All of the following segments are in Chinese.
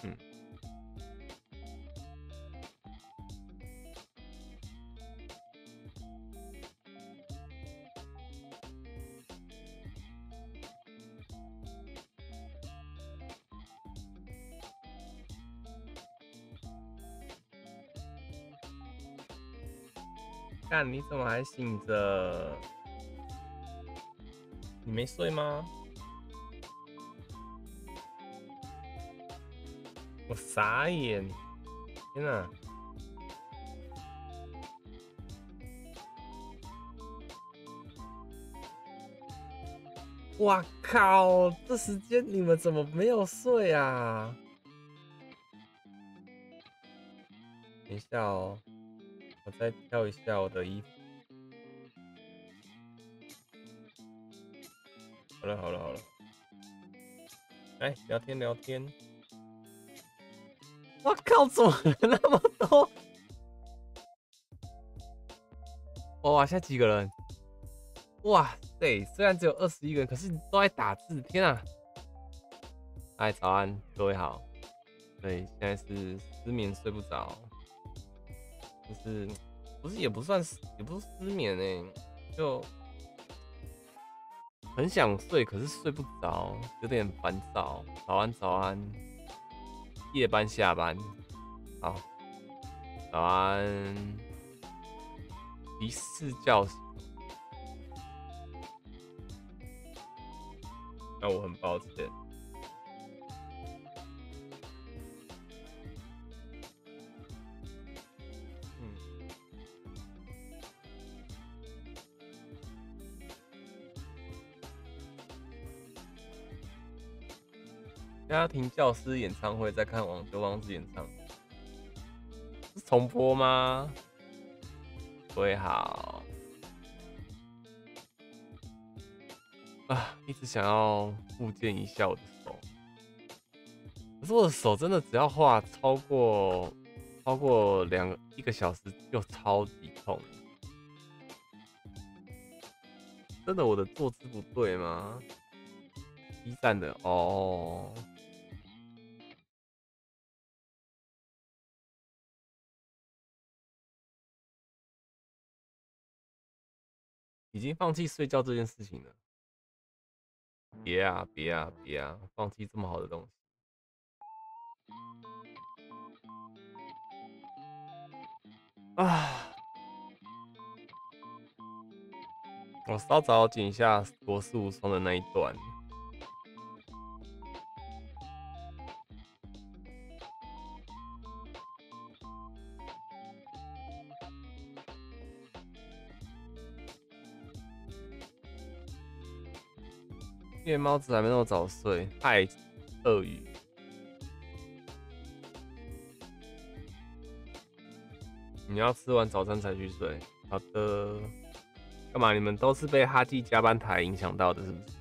嗯，干你怎么还醒着？你没睡吗？我傻眼！天哪！哇靠！这时间你们怎么没有睡啊？等一下哦，我再挑一下我的衣服。好了好了好了，来聊天聊天。我靠，怎么那么多？哇，现在几个人？哇塞，虽然只有21个人，可是都在打字。天啊！嗨，早安，各位好。对，现在是失眠睡不着，就是不是也不算是也不是失眠就很想睡，可是睡不着，有点烦躁。早安早安，夜班下班，好，早安，提示叫醒，那我很抱歉。嗯，家庭教师演唱会在看网球王子演唱，是重播吗？各位好啊，一直想要复健一下我的手，可是我的手真的只要画超过1个小时就超级痛，真的我的坐姿不对吗？B 站的哦，已经放弃睡觉这件事情了。别啊别啊别啊，放弃这么好的东西啊！我稍早剪一下国士无双的那一段。夜猫子还没那么早睡，嗨，鳄鱼，你要吃完早餐才去睡。好的，干嘛？你们都是被哈基加班台影响到的，是不是？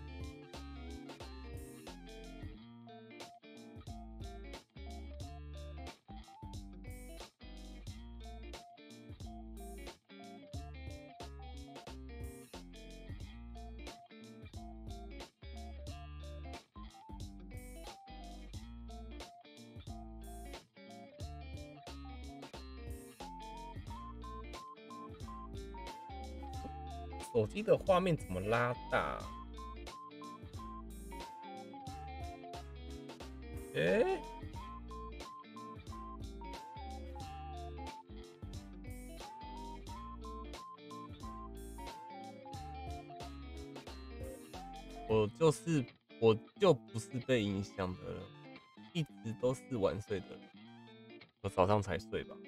手机的画面怎么拉大？诶、我就是我就不是被影响的人，一直都是晚睡的人，我早上才睡吧。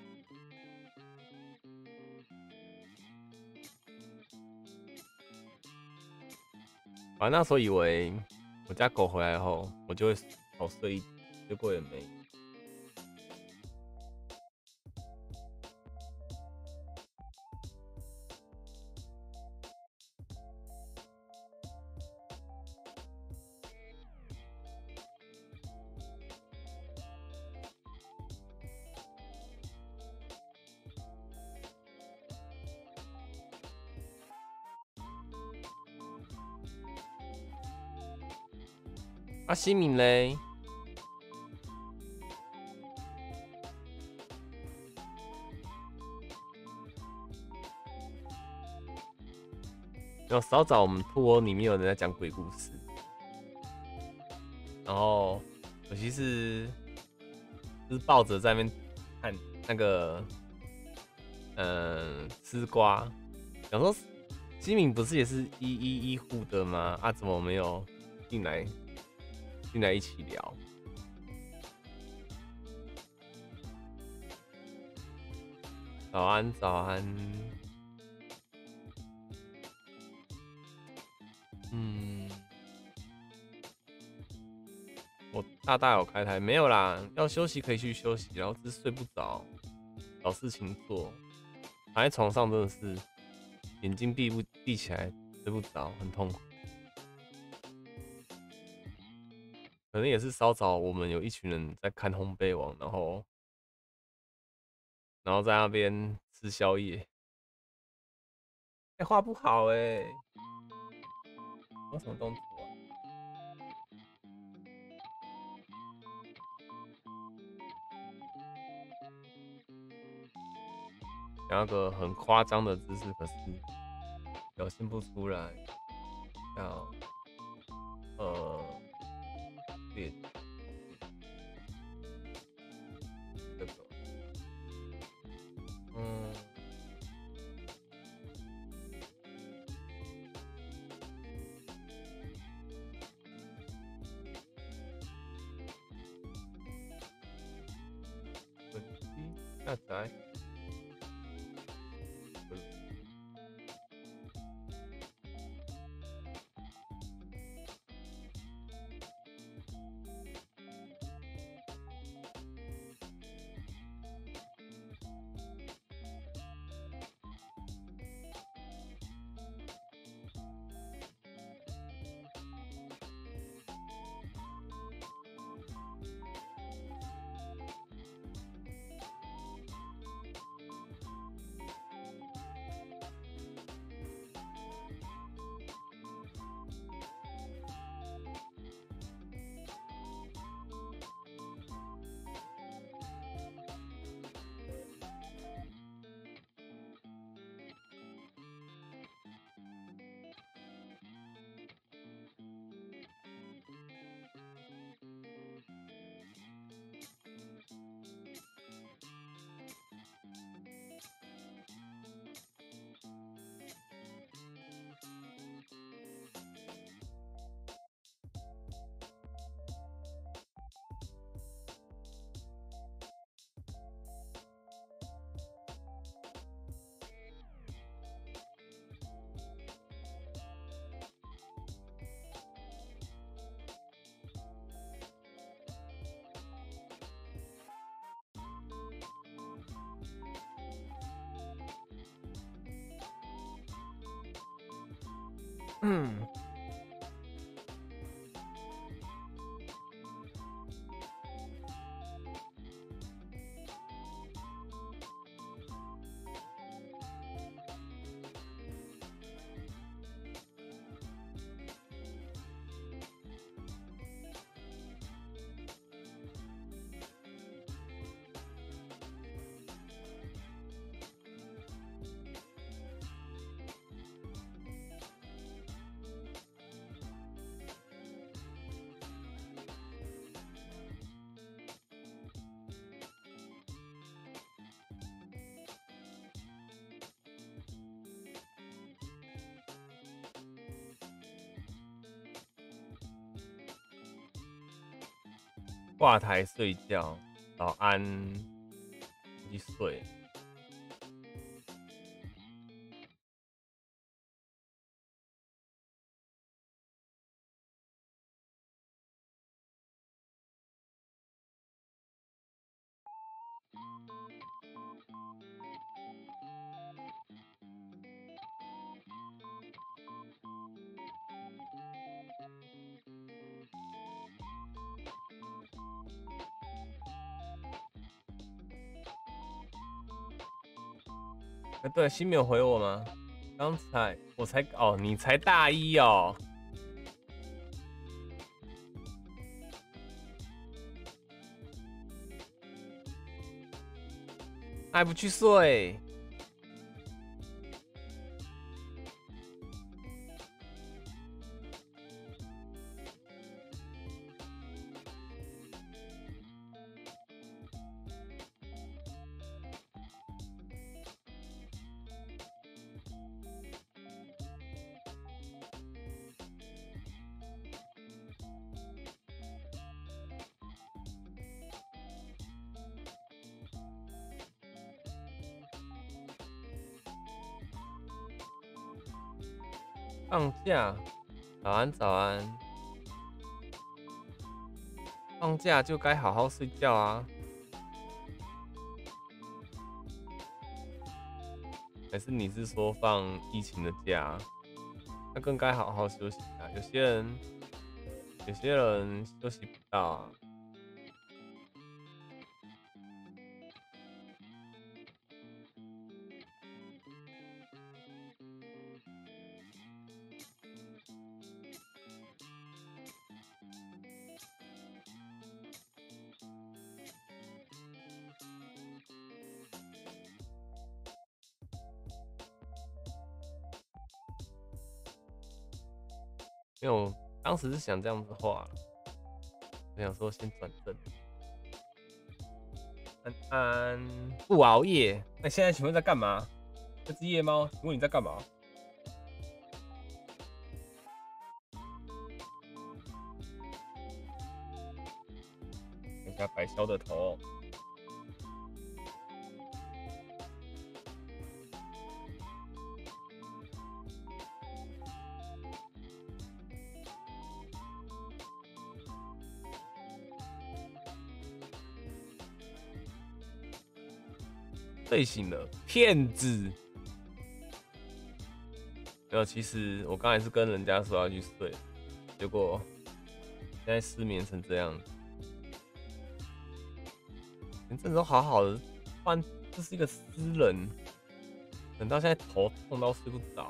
反正那时候以为我家狗回来后，我就会好睡一点，结果也没。啊，新敏嘞， 有稍早我们兔窝里面有人在讲鬼故事，然后可惜是就是抱着在那边看那个吃瓜，想说西敏不是也是医护的吗？啊，怎么没有进来一起聊？早安，早安。我大有开台没有啦？要休息可以去休息，然后只是睡不着，找事情做。躺在床上真的是眼睛闭起来，睡不着，很痛苦。可能也是稍早，我们有一群人在看烘焙网，然后在那边吃宵夜。画不好我什么动作啊？想要个很夸张的姿势，可是表现不出来。要练这个，嗯，本机下载。嗯，挂台睡觉，早安，去睡。对，新没有回我吗？刚才我才哦，你才大一哦，还不去睡？ 放假，早安早安。放假就该好好睡觉啊。还是你是说放疫情的假？那更该好好休息啊。有些人休息不到啊。因为我当时是想这样子画，我想说先转正。安安不熬夜，那现在请问在干嘛？这只夜猫，请问你在干嘛？看一下白霄的头。睡醒了，骗子！没有，其实我刚才是跟人家说要去睡，结果现在失眠成这样。前阵子都好好的，突然这是一个私人，等到现在头痛到睡不着。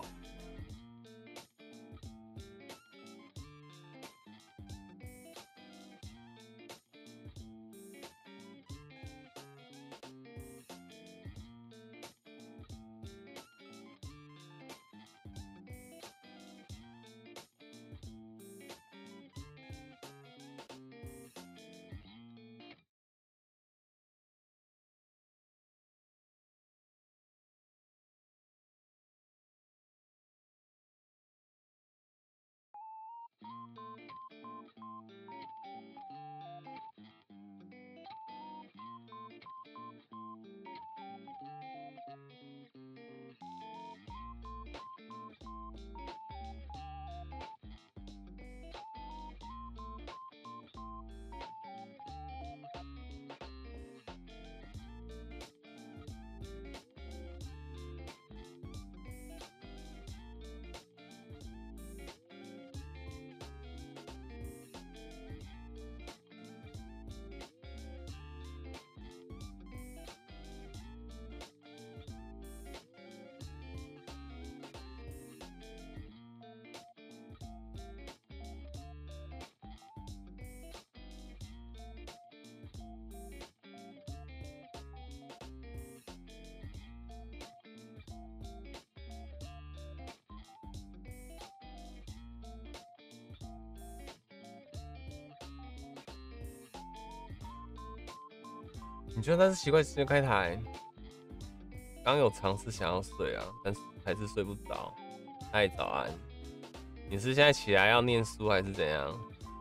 你觉得他是奇怪时间开台？刚有尝试想要睡啊，但是还是睡不着。嗨，早安！你是现在起来要念书还是怎样？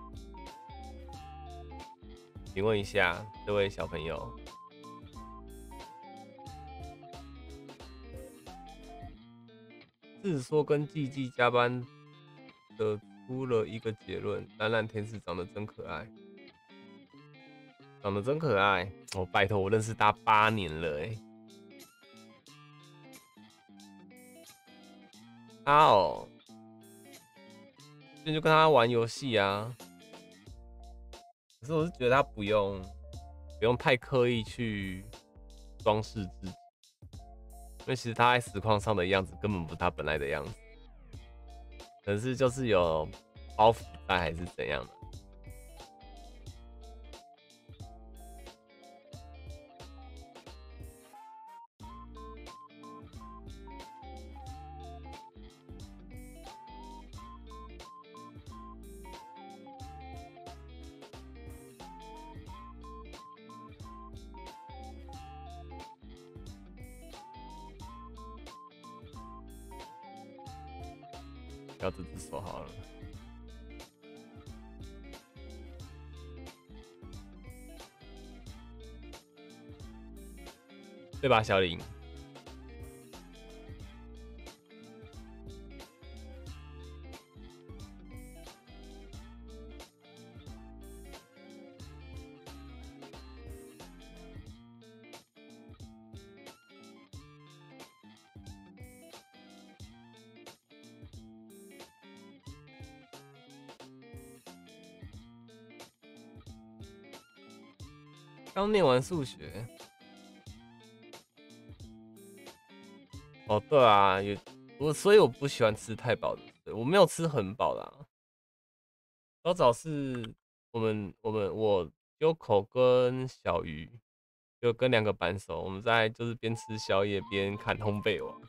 请问一下这位小朋友，是说跟季季加班得出了一个结论：蓝蓝天使长得真可爱，长得真可爱。哦，拜托，我认识他8年了哎。他哦，最近就跟他玩游戏啊。可是我是觉得他不用太刻意去装饰自己，因为其实他在实况上的样子根本不是他本来的样子，可能是就是有包袱在还是怎样的。要这只手好了，对吧，小林？ 刚念完数学。哦，对啊，所以我不喜欢吃太饱的水，我没有吃很饱啦。早早是我 Yoko 跟小鱼，就跟2个扳手，我们在就是边吃宵夜边看烘焙网。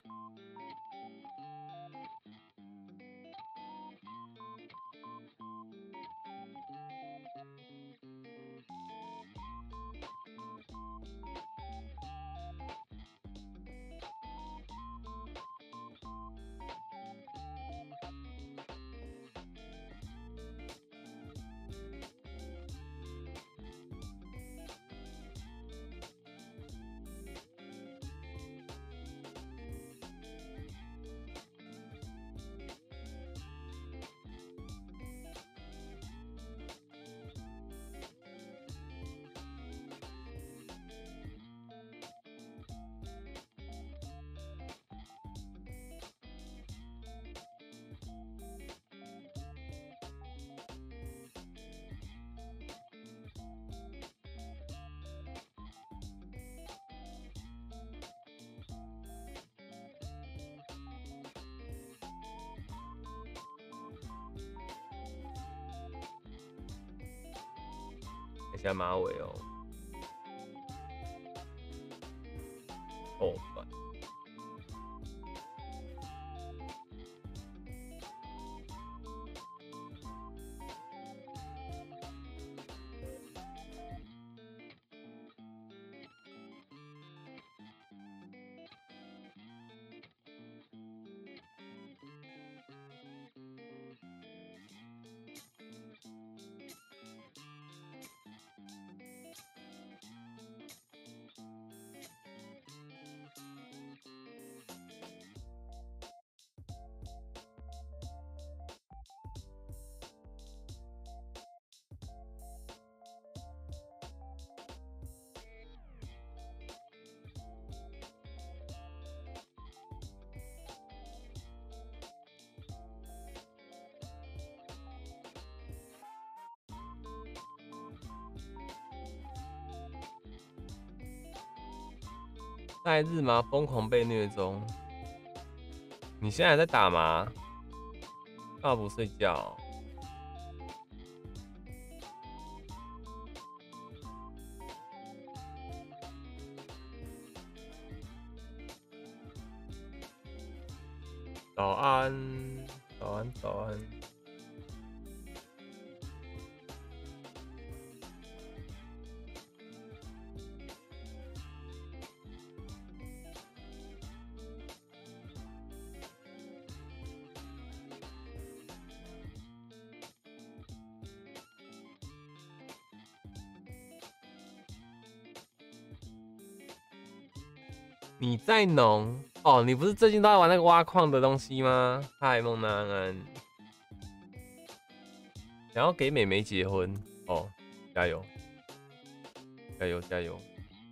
看一下马尾哦，哦。在日麻疯狂被虐中，你现在还在打吗？干嘛不睡觉？早安，早安，早安。你在农哦？你不是最近都在玩那个挖矿的东西吗？嗨，梦娜安安，想要给妹妹结婚哦，加油，加油，加油！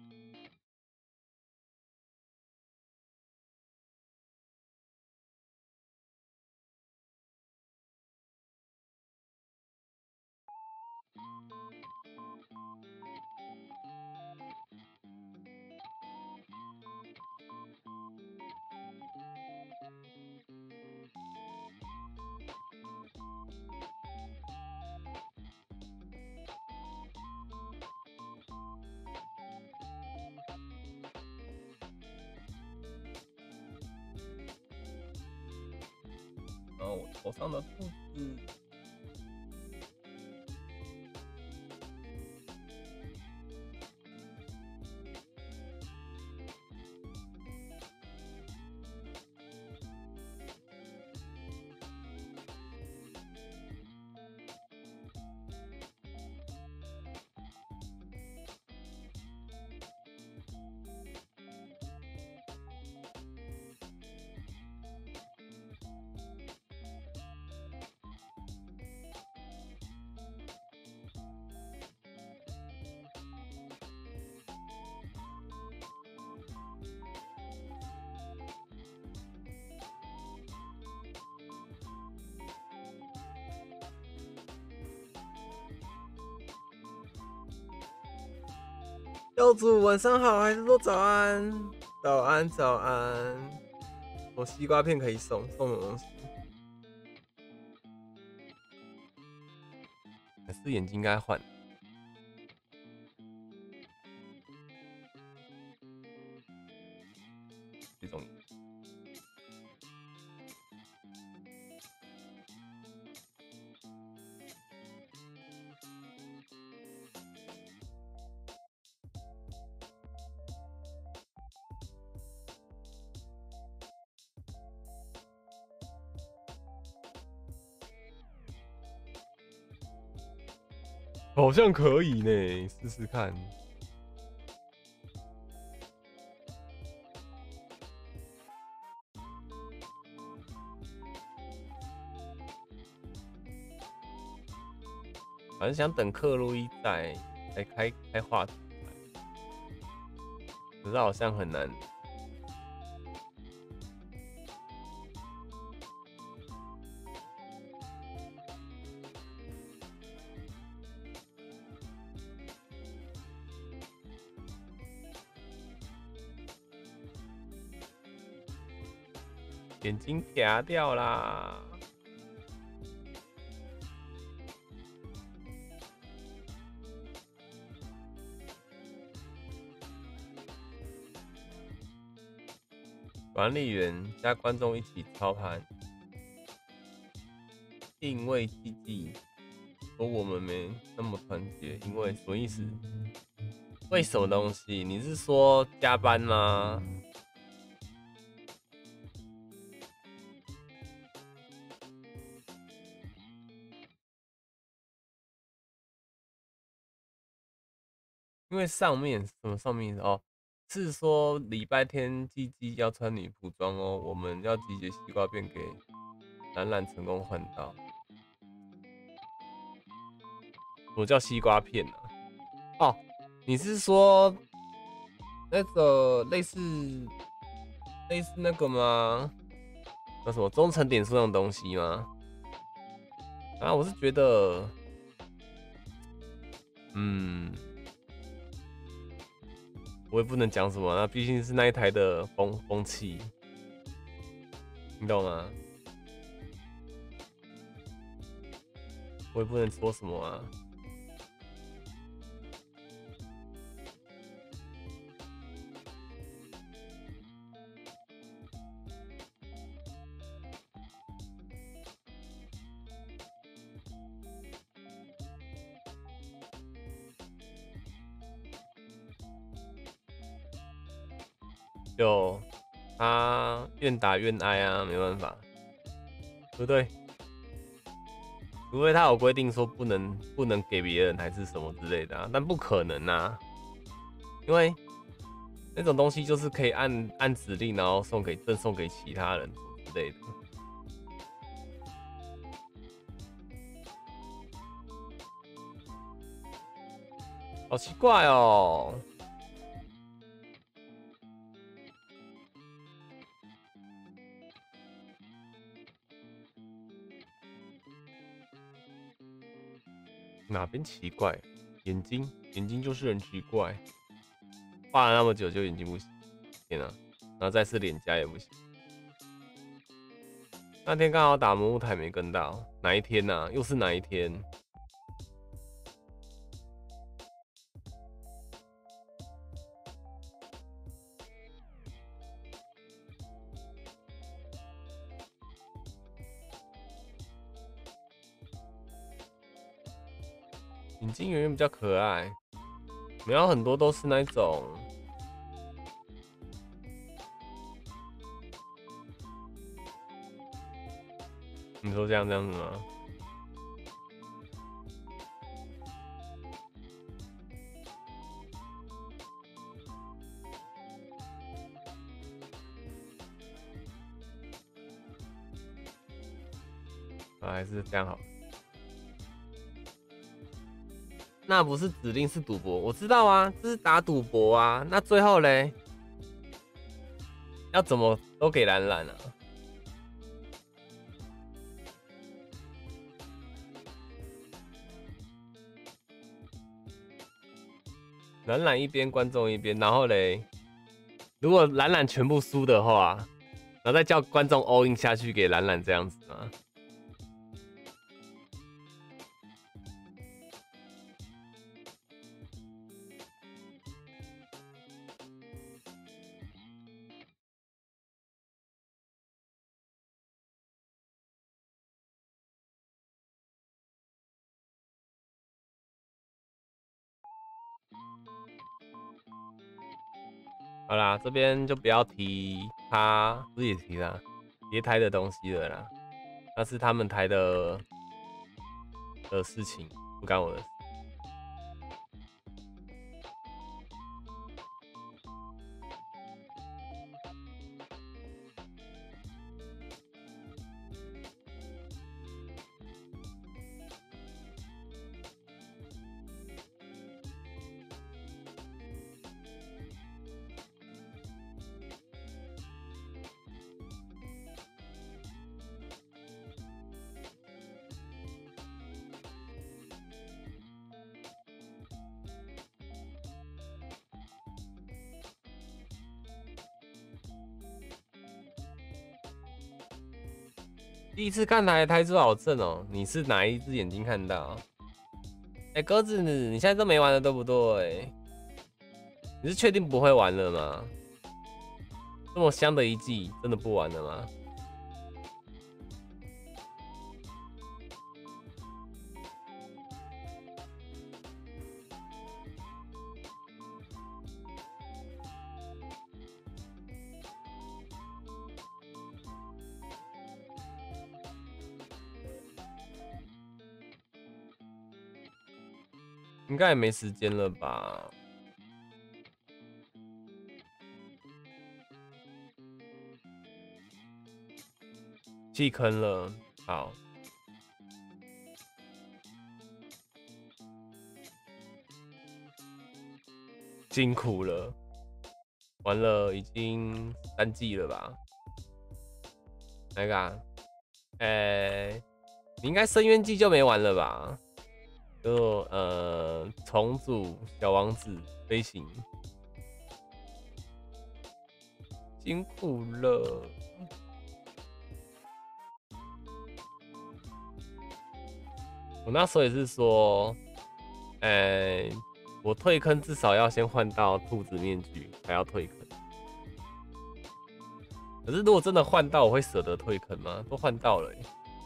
然后我头上的兔子。 教主晚上好，还是说早安？早安，早安。我西瓜片可以送什么东西？还是眼睛应该换？这种。好像可以呢，试试看。反正想等克洛伊再开话题，可是好像很难。眼睛夹掉啦！管理员加观众一起操盘，定位积极，说我们没那么团结，因为什么意思？为什么东西？你是说加班吗？因为上面什么上面哦，是说礼拜天鸡鸡要穿女仆装哦，我们要集结西瓜片给冉冉成功换到。什么叫西瓜片呢、啊？哦，你是说那个类似那个吗？那什么忠诚点数那种东西吗？啊，我是觉得，我也不能讲什么，那毕竟是那一台的风气，你懂吗？我也不能说什么啊。就他愿打愿挨啊，没办法，对不对？除非他有规定说不能给别人还是什么之类的啊，但不可能啊，因为那种东西就是可以按指令，然后赠送给其他人之类的。好奇怪哦。哪边奇怪？眼睛就是很奇怪，画了那么久就眼睛不行，天啊！然后再是脸颊也不行。那天刚好打魔物台没跟到，哪一天啊？又是哪一天？眼睛圆圆比较可爱，没有很多都是那种。你说这样子吗？啊，还是这样好。那不是指令是赌博，我知道啊，这是打赌博啊。那最后嘞，要怎么都给蓝蓝啊？ 蓝蓝一边，观众一边，然后嘞，如果蓝蓝全部输的话，然后再叫观众 all in 下去给蓝蓝这样子吗？好啦，这边就不要提他，不是也提啦，别台的东西了啦，那是他们台的事情，不干我的事。第一次看台珠好正哦，你是哪一只眼睛看到？哎，鸽子，你现在都没玩了对不对？你是确定不会玩了吗？这么香的一季，真的不玩了吗？应该也没时间了吧？弃坑了，好，辛苦了，玩了已经3季了吧？哪个啊？你应该深渊季就没玩了吧？就重组小王子飞行，辛苦了。我那时候也是说，我退坑至少要先换到兔子面具才要退坑。可是如果真的换到，我会舍得退坑吗？都换到了欸。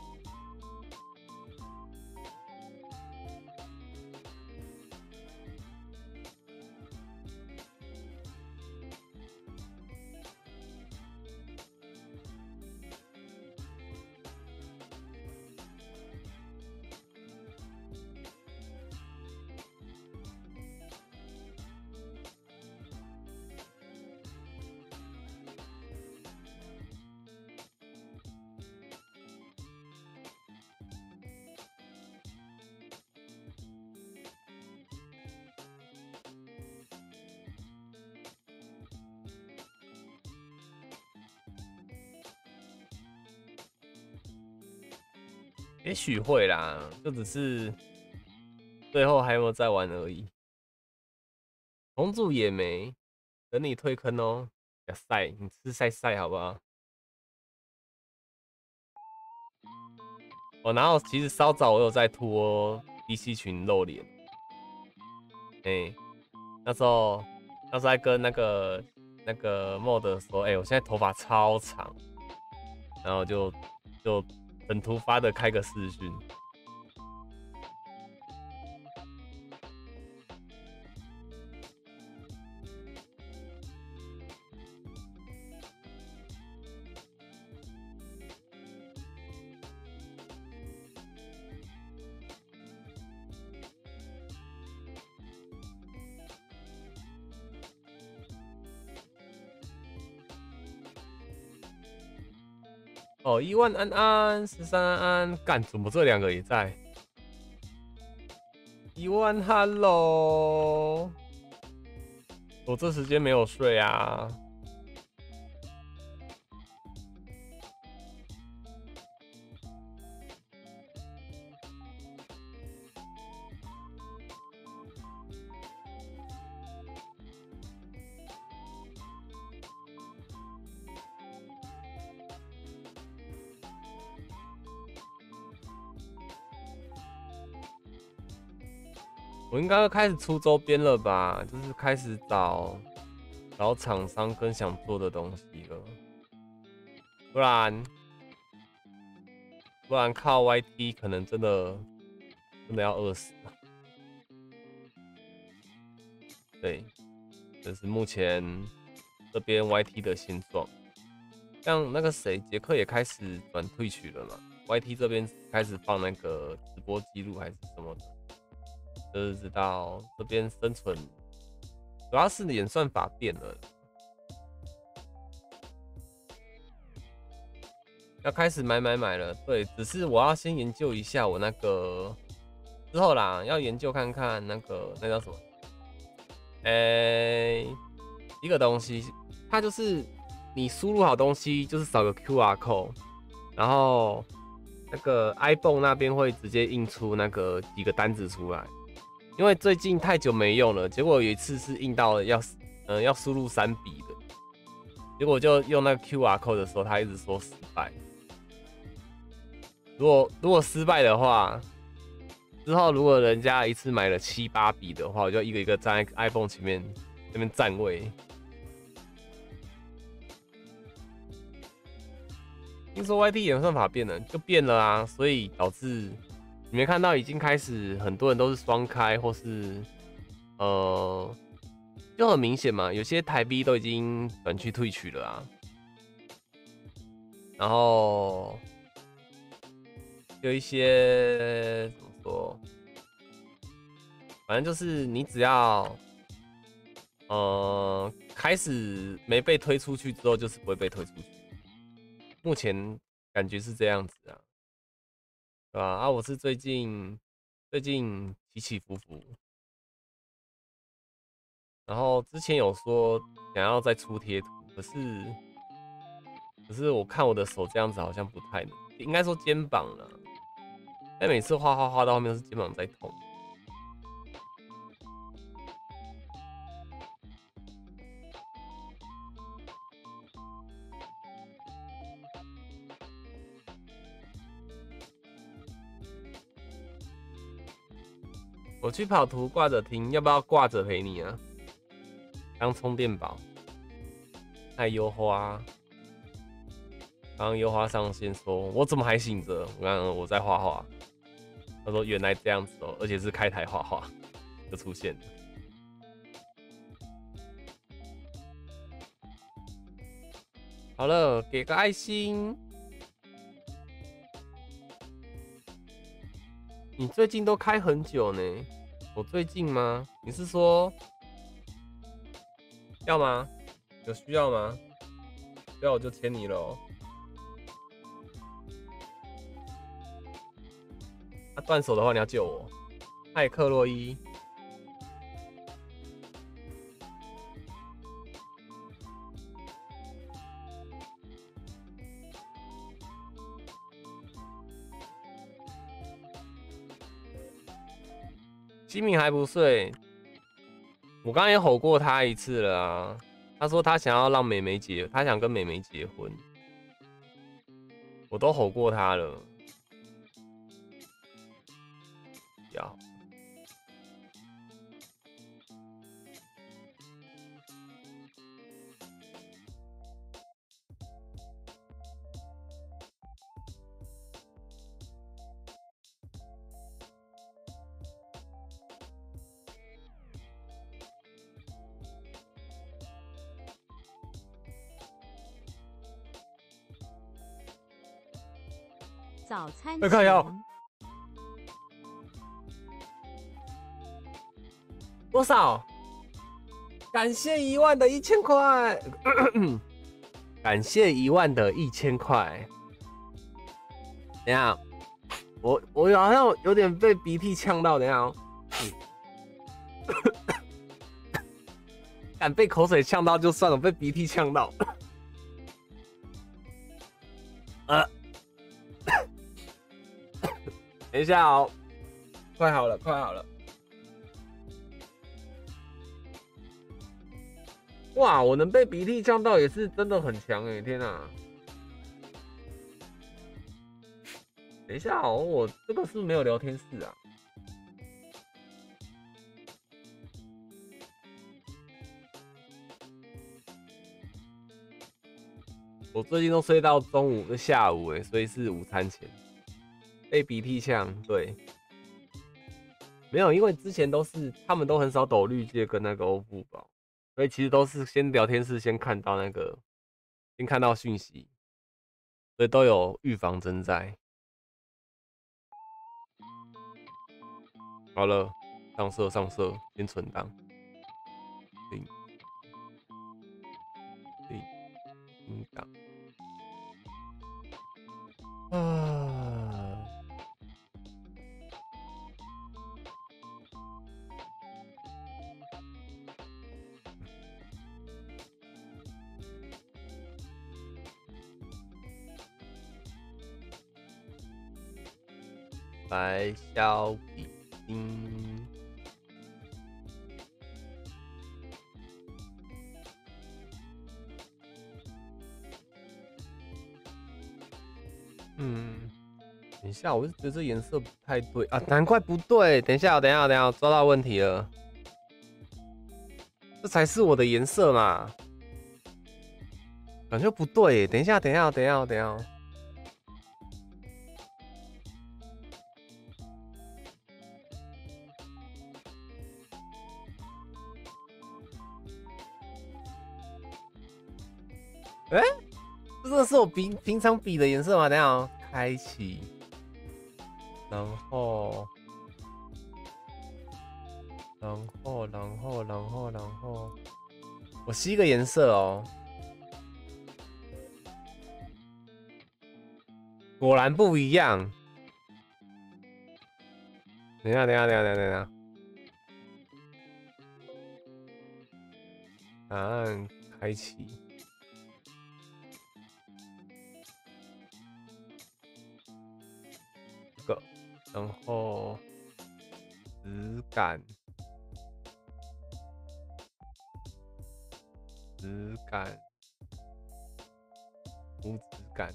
也许会啦，就只是最后还有没有再玩而已。重组也没，等你退坑哦。晒，你吃晒好不好？然后其实稍早我有在拖 DC 群露脸，那时候在跟那个mod 说，我现在头发超长，然后就很突发的开个视讯。哦，1万安安，13安安，干，怎么这2个也在？1万 Hello，我这时间没有睡啊。 我应该要开始出周边了吧？就是开始找厂商跟想做的东西了，不然靠 YT 可能真的要饿死了。对，这是目前这边 YT 的现状。像那个谁，杰克也开始转退取了嘛 ？YT 这边开始放那个直播记录还是什么的，就是知道这边生存，主要是演算法变了，要开始买了。对，只是我要先研究一下我那个之后啦，要研究看看那叫什么？一个东西，它就是你输入好东西，就是扫个 QR code，然后那个 iPhone 那边会直接印出那个几个单子出来。因为最近太久没用了，结果有一次是印到了要输入3笔的，结果就用那个 QR code 的时候，他一直说失败。如果失败的话，之后如果人家一次买了7、8笔的话，我就一个一个站在 iPhone 前面那边站位。听说 YT 演算法变了，就变了啊，所以导致你没看到已经开始很多人都是双开，或是就很明显嘛，有些台币都已经转去退取了啊。然后有一些怎么说，反正就是你只要开始没被推出去之后，就是不会被推出去。目前感觉是这样子啊，对吧？啊，我是最近起起伏伏，然后之前有说想要再出贴图，可是我看我的手这样子好像不太能，应该说肩膀了，但每次画到后面都是肩膀在痛。我去跑图挂着听，要不要挂着陪你啊？当充电宝。爱优花，刚刚优花上线说，我怎么还醒着？我在画画。他说原来这样子哦，而且是开台画画就出现了。好了，给个爱心。你最近都开很久呢，我最近吗？你是说要吗？有需要吗？需要我就签你了哦。他断手的话，你要救我。嗨，克洛伊。西敏还不睡，我刚刚也吼过他一次了啊。他说他想要让他想跟妹妹结婚，我都吼过他了。要早餐快看哟，多少？感谢1万的1000块，感谢1万的1000块。等一下，我好像有点被鼻涕呛到，等一下哦。敢被口水呛到就算了，被鼻涕呛到。等一下哦，快好了，快好了。哇，我能被鼻涕呛到也是真的很强哎！天哪！等一下哦，我这个是不是没有聊天室啊？ 我最近都睡到中午跟下午所以是午餐前。被鼻涕呛，对，没有，因为之前都是他们都很少抖绿界跟那个欧付宝，所以其实都是先聊天室先看到讯息，所以都有预防针在。好了，上色，先存档，停档啊。白小笔芯，等一下，我是觉得这颜色不太对啊，难怪不对。等一下，抓到问题了，这才是我的颜色嘛，感觉不对。等一下。这真的是我平常笔的颜色吗？等一下哦，开启，然后，我吸一个颜色哦，果然不一样。等一下，答案开启。然后质感，无质感。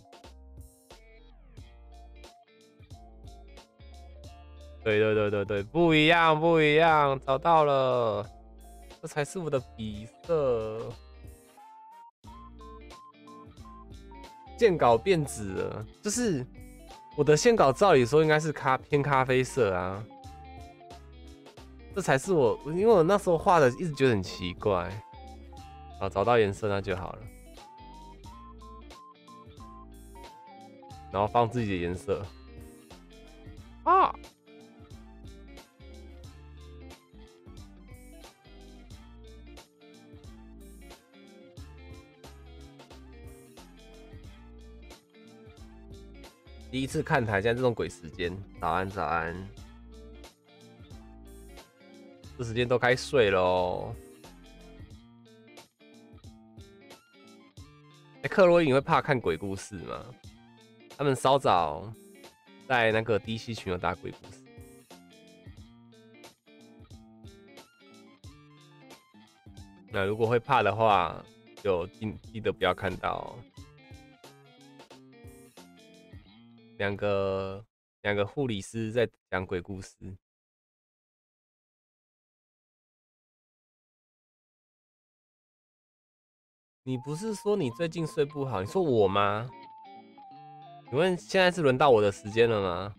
对，不一样，找到了，这才是我的笔色。线稿变紫了，就是我的线稿照理说应该是偏咖啡色啊，这才是因为我那时候画的一直觉得很奇怪。好，找到颜色那就好了，然后放自己的颜色啊。第一次看台，现在这种鬼时间，早安，这时间都该睡喽。克洛伊，你会怕看鬼故事吗？他们稍早在那个 DC 群有打鬼故事。那如果会怕的话，就记得不要看到两个护理师在讲鬼故事。你不是说你最近睡不好？你说我吗？请问现在是轮到我的时间了吗？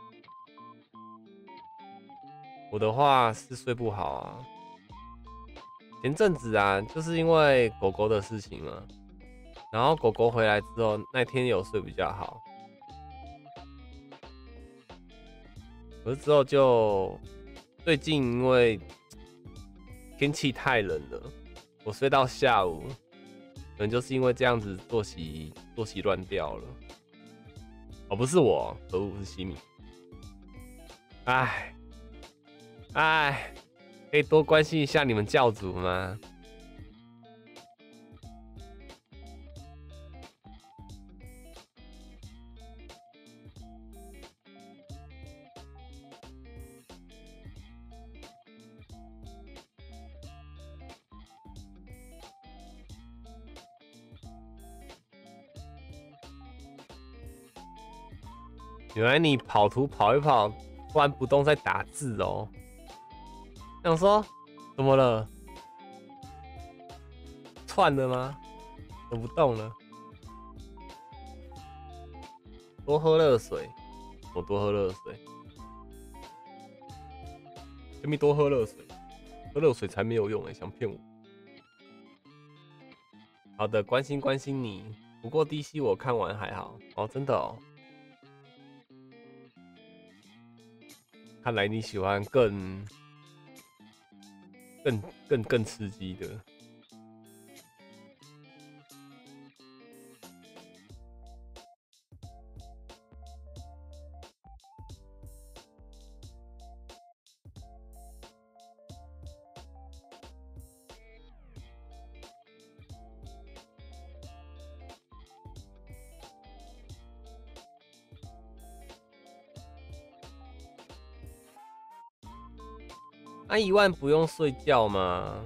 我的话是睡不好啊。前阵子啊，就是因为狗狗的事情嘛，然后狗狗回来之后，那天有睡比较好，可是之后就最近因为天气太冷了，我睡到下午，可能就是因为这样子作息乱掉了。哦，不是我，可恶，是西米。哎，可以多关心一下你们教主吗？原来你跑图跑一跑，突然不动在打字哦。想说怎么了？串了吗？怎么不动了？ 多喝热水，我多喝热水。前面多喝热水，喝热水才没有用想骗我。好的，关心关心你。不过 DC 我看完还好哦，真的哦。看来你喜欢更刺激的。那1万不用睡觉吗？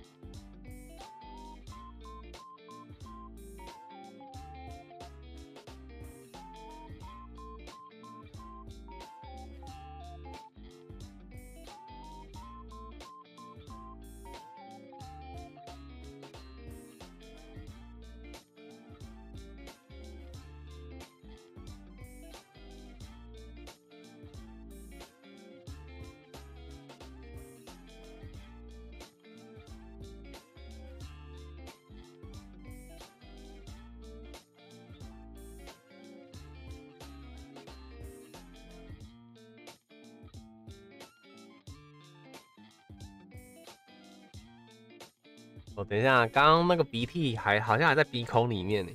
哦，等一下，刚刚那个鼻涕好像还在鼻孔里面呢。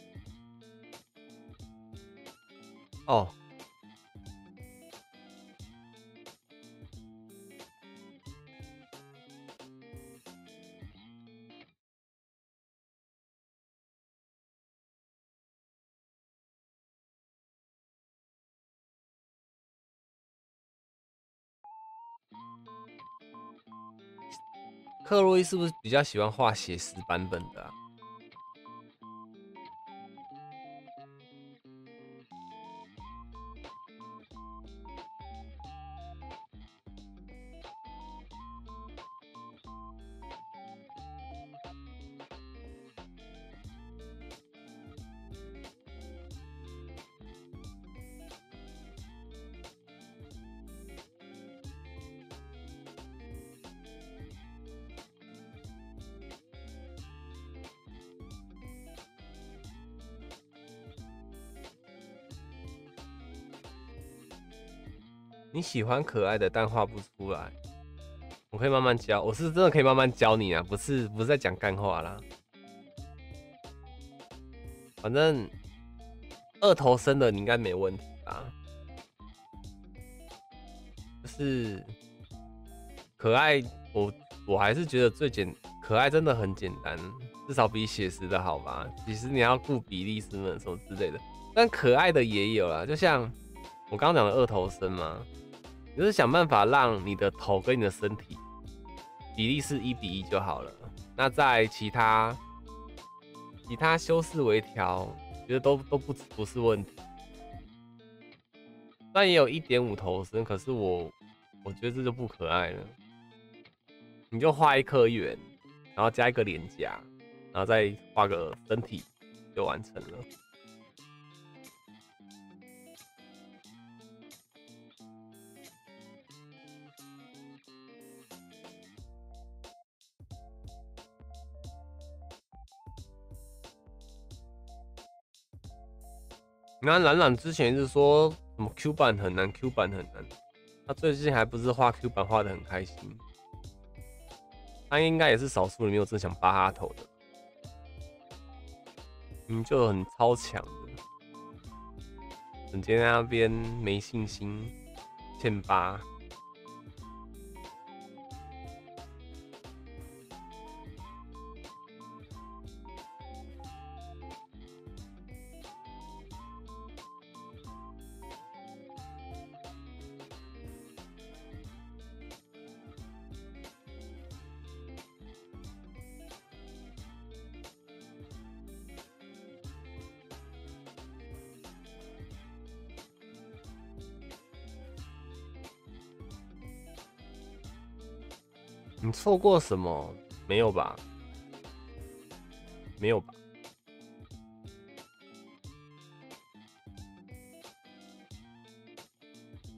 哦，克洛伊是不是比较喜欢画写实版本的啊？你喜欢可爱的，但画不出来。我可以慢慢教，我是真的可以慢慢教你啊，不是在讲干话啦。反正2头身的你应该没问题吧？就是可爱，我还是觉得可爱真的很简单，至少比写实的好吧。其实你要顾比例什么之类的，但可爱的也有啦，就像我刚刚讲的2头身嘛，就是想办法让你的头跟你的身体比例是1:1就好了。那在其他修饰微调，觉得都不是问题。但也有1.5头身，可是我觉得这就不可爱了。你就画一颗圆，然后加一个脸颊，然后再画个身体，就完成了。那懒懒之前是说什么 Q 版很难 ，Q 版很难，他最近还不是画 Q 版画的很开心。他应该也是少数里面有真想扒他头的，就很超强的，整天在那边没信心，欠扒。你错过什么？没有吧？没有吧？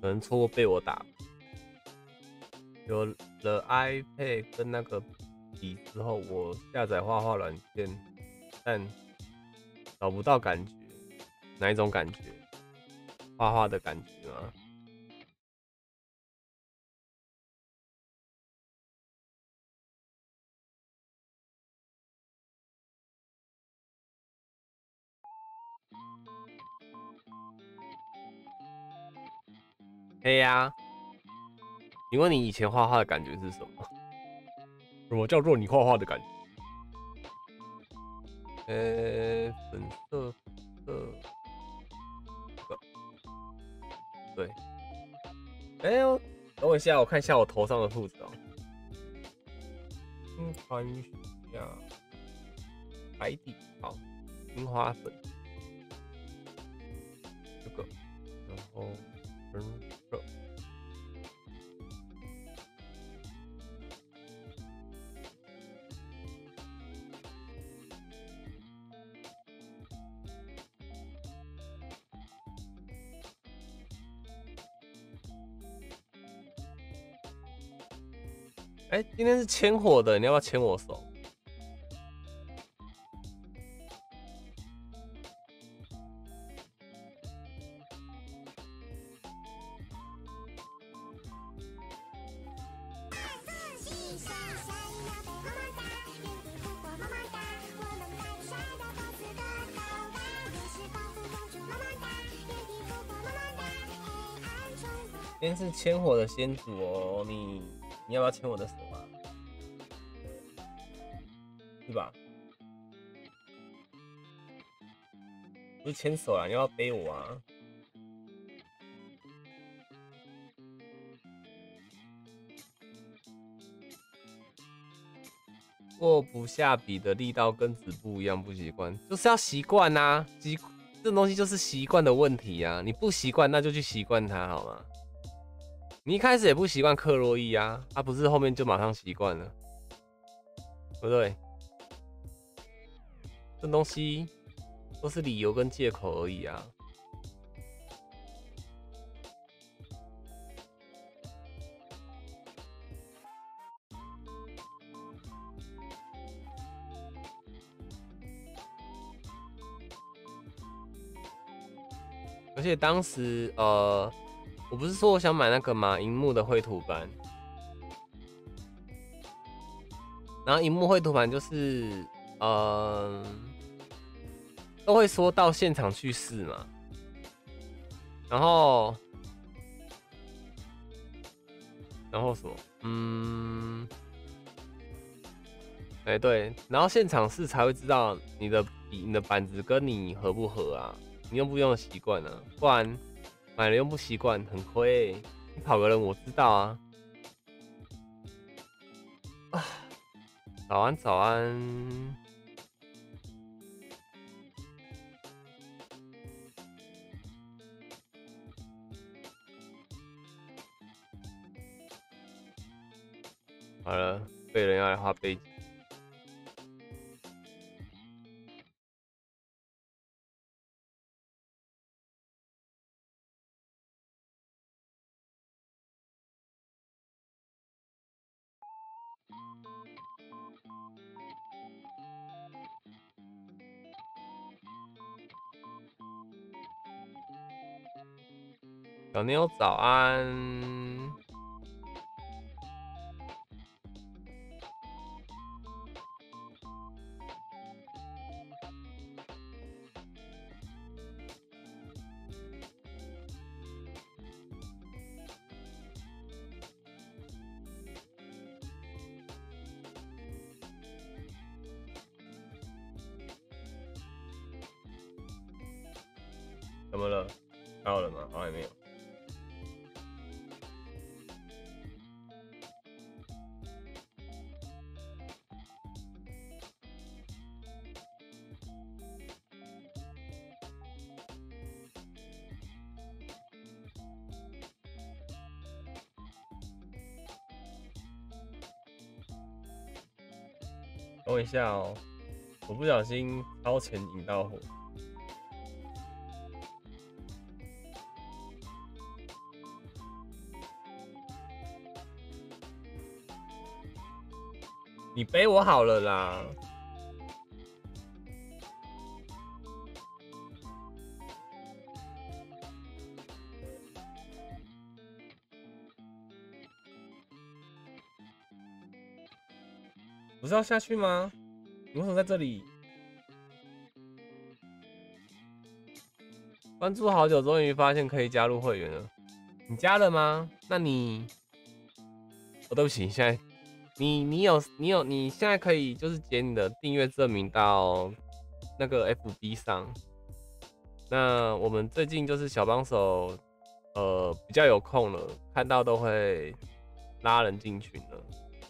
可能错过被我打。有了 iPad 跟那个笔之后，我下载画画软件，但找不到感觉，哪一种感觉？画画的感觉吗？嘿呀，你问你以前画画的感觉是什么？什么叫做你画画的感觉？粉色，这个对。等我一下，我看一下我头上的兔子哦。穿一下白底，好，樱花粉，这个，然后深色。今天是牵火的，你要不要牵我手？今天是牵火的先祖哦，你要不要牵我的手啊？是吧？不是牵手啊，你要不要背我啊？握不下笔的力道跟纸不一样，不习惯，就是要习惯呐。这东西就是习惯的问题啊。你不习惯，那就去习惯它好吗？你一开始也不习惯克洛伊啊，他不是后面就马上习惯了，对不对？这东西都是理由跟借口而已啊。而且当时我不是说我想买那个吗？荧幕的绘图板，然后荧幕绘图板就是都会说到现场去试嘛，然后什么？对，然后现场试才会知道你的板子跟你合不合啊，你用不用的习惯啊，不然买了用不习惯很亏你跑个人我知道啊。早安早安。好了，被人要来画背景。小妞早安。怎么了？到了吗？好，还没有。等我一下哦，我不小心超前引到火。 你背我好了啦。不是要下去吗？你为什么在这里？关注好久，终于发现可以加入会员了。你加了吗？那你，哦，对不起，现在你现在可以就是截你的订阅证明到那个 FB 上。那我们最近就是小帮手，比较有空了，看到都会拉人进群了。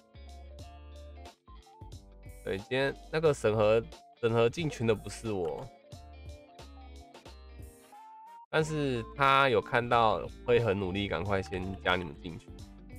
对，今天那个审核进群的不是我。但是他有看到，会很努力，赶快先加你们进去。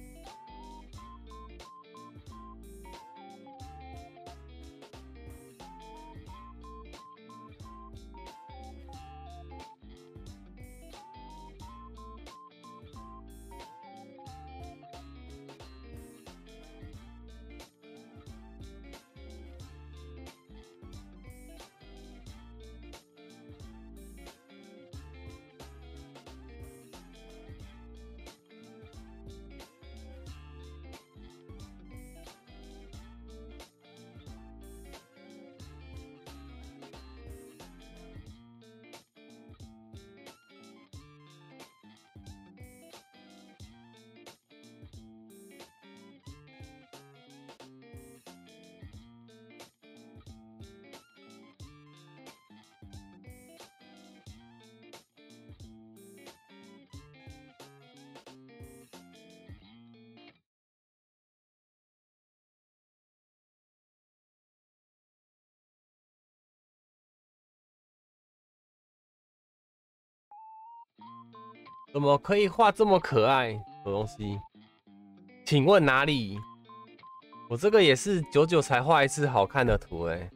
怎么可以画这么可爱的东西？请问哪里？我这个也是久久才画一次好看的图哎、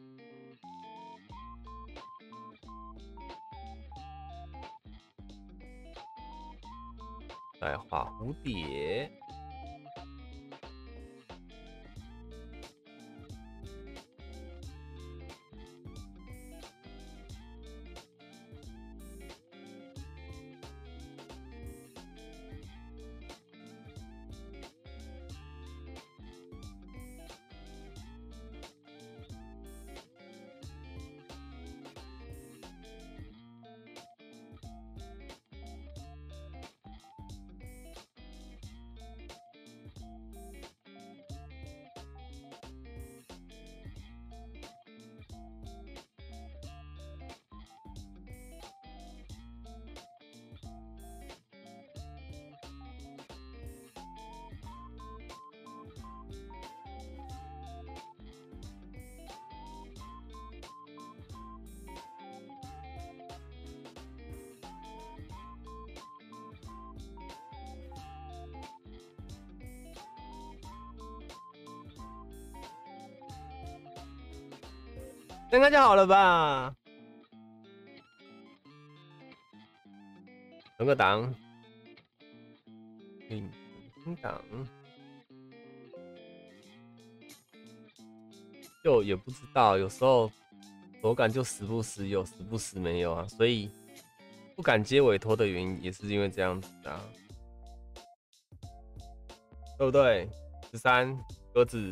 来画蝴蝶。这样就好了吧？存个档，存档，就也不知道，有时候手感就时不时有，时不时没有啊，所以不敢接委托的原因也是因为这样子啊，对不对？13鸽子。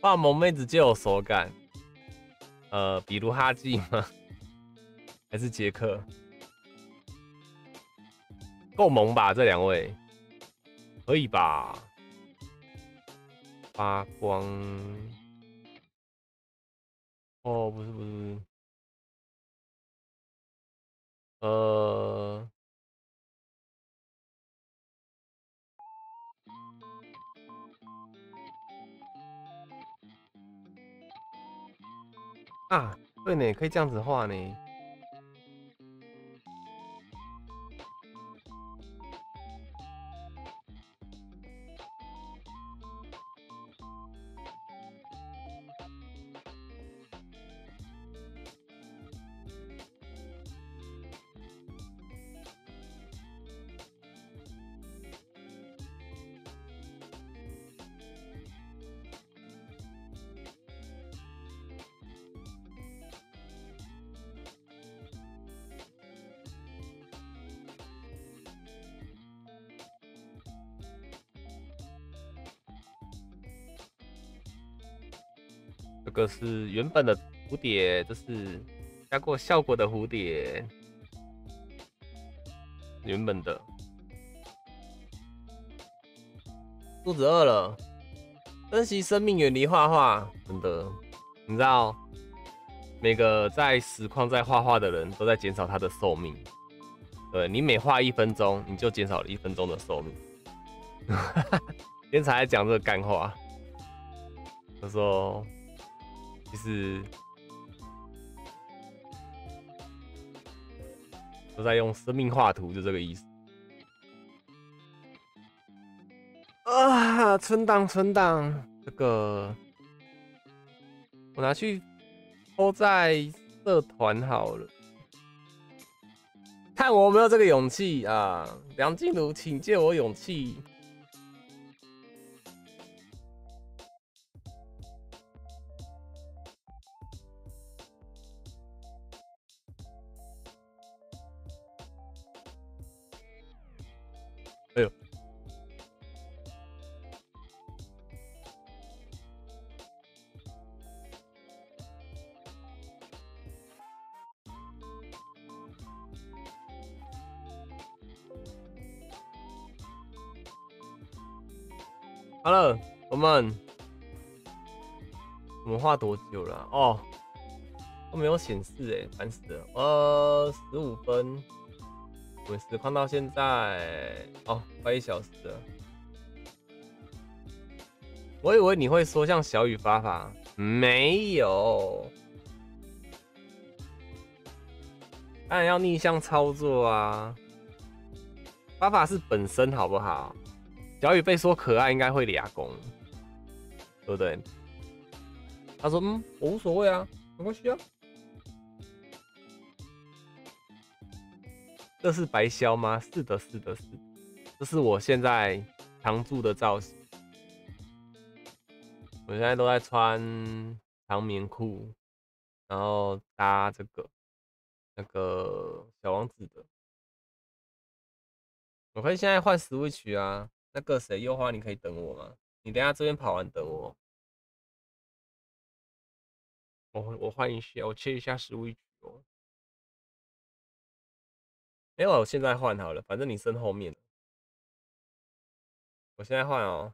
画萌妹子就有手感。比如哈基吗？还是杰克？够萌吧？这两位可以吧？发光。哦，不是不是，呃，啊，对呢，可以这样子画呢。这个是原本的蝴蝶，这是加过效果的蝴蝶，原本的。肚子饿了，珍惜生命，远离画画。真的，你知道，每个在实况在画画的人都在减少他的寿命。对，你每画1分钟，你就减少了1分钟的寿命。今天才在讲这个干话，他说，其实都在用生命画图，就这个意思。啊，存档，这个我拿去抛在社团好了。看我有没有这个勇气啊！梁静茹，请借我勇气。哎呦，好了，我们画多久了啊？哦，都没有显示哎，烦死了。15分，我们实况到现在哦，快1小时了。我以为你会说像小雨发法，没有，当然要逆向操作啊。发法是本身好不好？小雨被说可爱，应该会俩攻，对不对？他说我无所谓啊，没关系啊。这是白绡吗？是的，是的，是的。这是我现在常驻的造型。我现在都在穿长棉裤，然后搭这个那个小王子的。我可以现在换 Switch 啊。那个谁，优花，你可以等我吗？你等一下这边跑完等我。我换一下，我切一下 Switch 哦。没有，我现在换好了，反正你身后面。我现在换哦。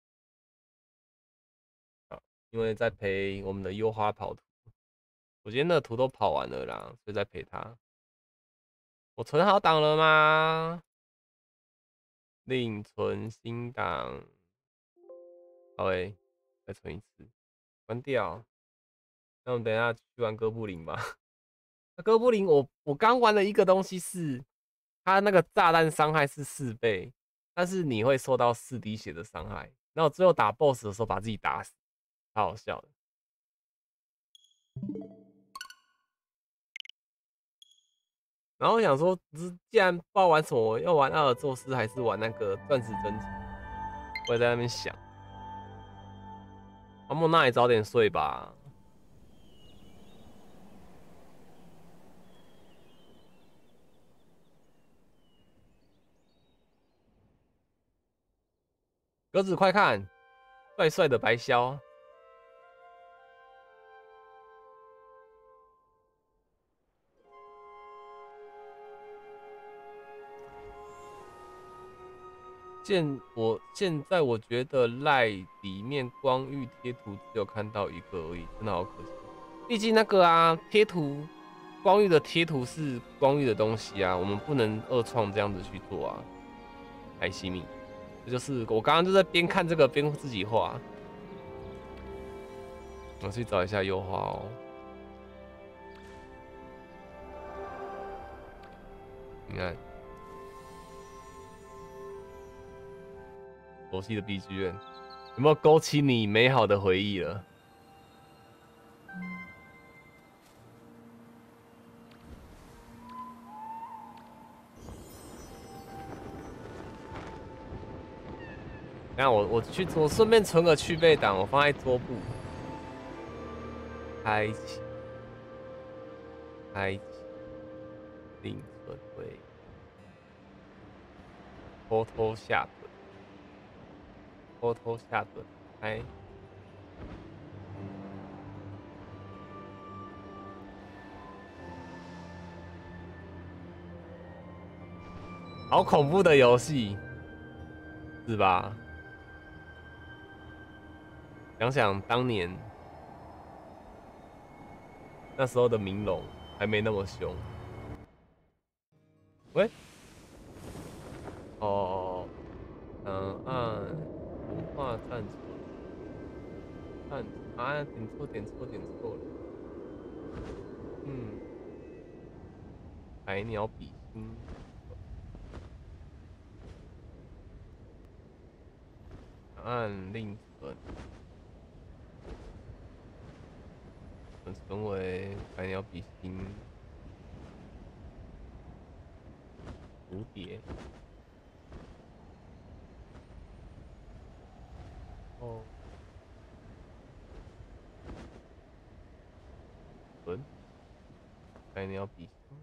好，因为在陪我们的优花跑图。我今天的图都跑完了啦，所以在陪他。我存好档了吗？另存新档。好再存一次，关掉。那我们等一下去玩哥布林吧。那哥布林我刚玩了一个东西是，它那个炸弹伤害是4倍，但是你会受到4滴血的伤害。然后我最后打 BOSS 的时候把自己打死，超好笑的。然后我想说，既然不知道玩什么，要玩阿尔宙斯还是玩那个钻石真谛？我也在那边想。阿莫那也早点睡吧。鸽子快看，帅帅的白绡。 我现在我觉得赖里面光遇贴图只有看到一个而已，真的好可惜。毕竟那个啊，贴图光遇的贴图是光遇的东西啊，我们不能二创这样子去做啊。海西米，这就是我刚刚就在边看这个边自己画。我去找一下优化哦。你看，熟悉的 BGM， 有没有勾起你美好的回忆了？那我顺便存个去背档，我放在桌布。开启，另存为偷下顿，开。好恐怖的游戏，是吧？想想当年那时候的明龙还没那么凶。喂，哦，按文化赞成，点错了。百鸟比心，按另存为百鸟比心蝴蝶。哦，百鸟比心。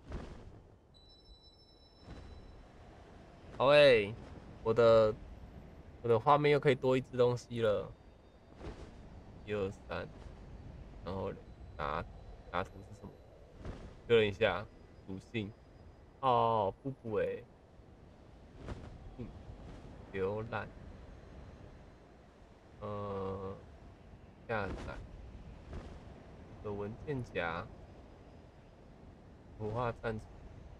好诶，我的画面又可以多一只东西了。1、2、3，然后拿图是什么？确认一下属性。哦，瀑布诶，浏览，下载的文件夹，图画暂存。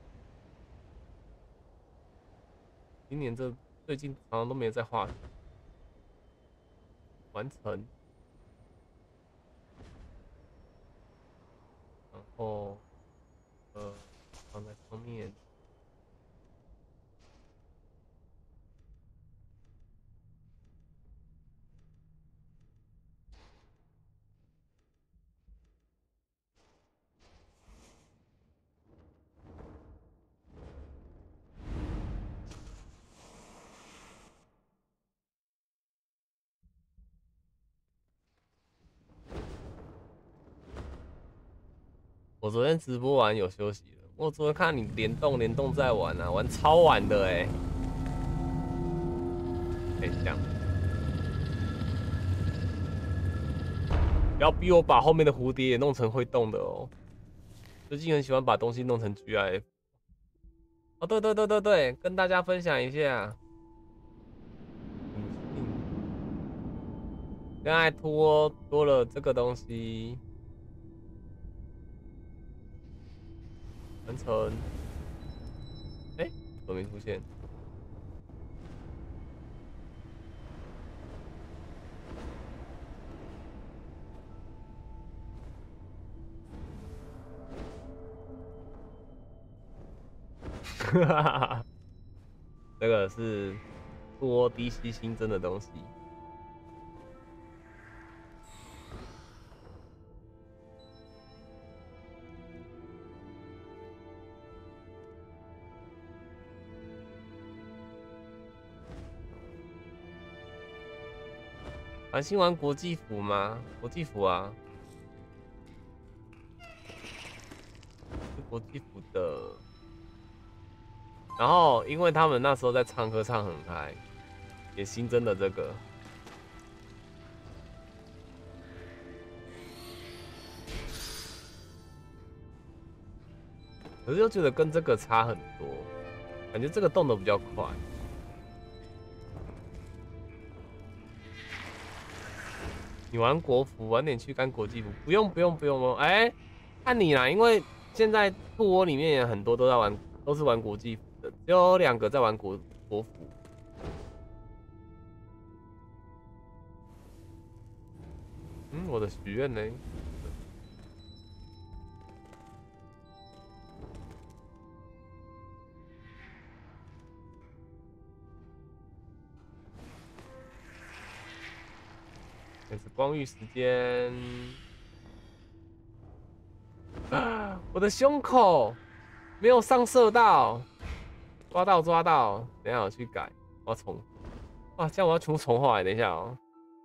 今年最近常常都没有在画图。完成，然后放在上面。我昨天直播完有休息了，我昨天看你联动在玩啊，玩超晚的哎。可以这样，不要逼我把后面的蝴蝶也弄成会动的哦。最近很喜欢把东西弄成 GIF。哦，对，跟大家分享一下。刚才多了这个东西，完成。哎，怎么没出现？哈哈哈，这个是多低息新增的东西。繁星玩国际服吗？国际服啊，是国际服的。然后，因为他们那时候在唱歌唱很嗨，也新增了这个。可是又觉得跟这个差很多，感觉这个动得比较快。 你玩国服，晚点去干国际服，不用哦。哎、看你啦，因为现在兔窝里面也很多都是玩国际服的，只有2个在玩国服。嗯，我的许愿呢？开始光遇时间。啊！我的胸口没有上射到，抓到。等一下我去改，我要重。哇，这样我要全部重画。等一下哦。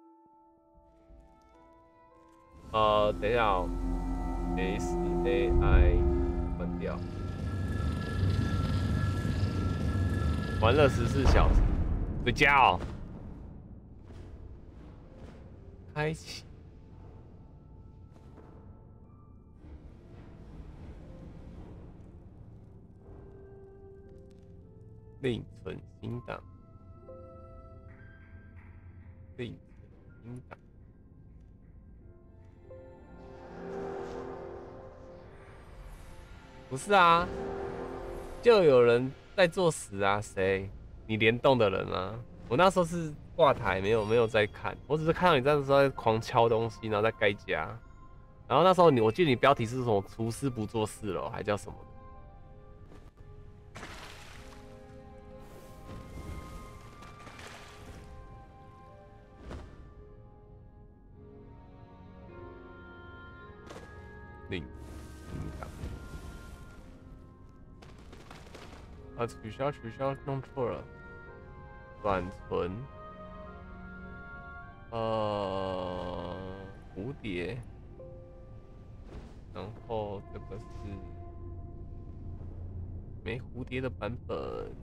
等一下哦。SAI 关掉。玩了14小时，睡觉。开启。另存新档。另存新档。不是啊，就有人在做死啊？谁？你联动的人吗？我那时候是挂台，没有在看，我只是看到你在那时候在狂敲东西，然后在盖家。然后那时候我记得你标题是什么？厨师不做事了，还叫什么的？另新档。啊，取消，弄错了。转存。蝴蝶。然后这个是没蝴蝶的版本。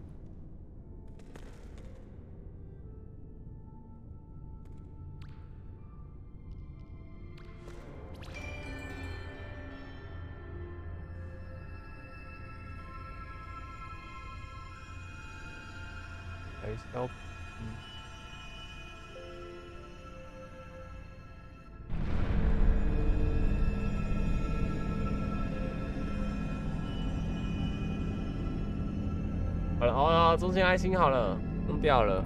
开销。好了，哦，中间爱心好了，弄掉了。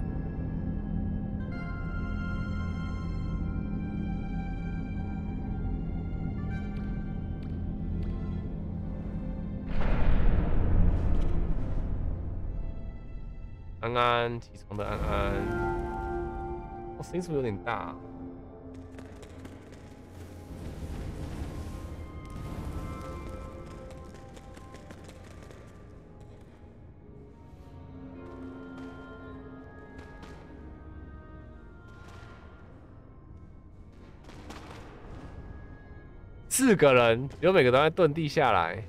安安，起床的安安。我声音是不是有点大？4个人，有每个都在遁地下来。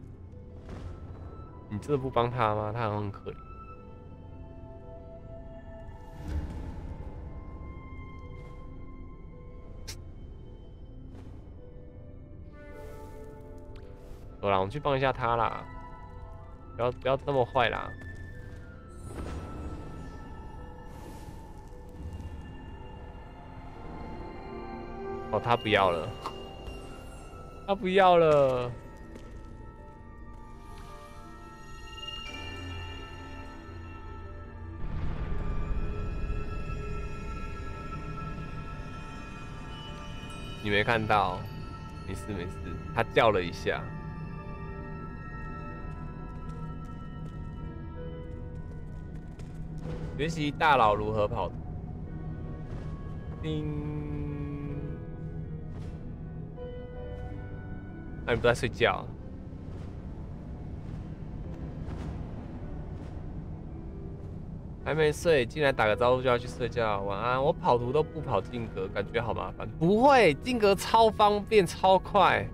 你真的不帮他吗？他好像很可怜。走啦，我们去帮一下他啦。不要那么坏啦。哦，他不要了。他不要了。你没看到？没事，他叫了一下。学习大佬如何跑。叮。那你不在睡觉？还没睡，进来打个招呼就要去睡觉，晚安。我跑图都不跑进格，感觉好麻烦。不会，进格超方便，超快。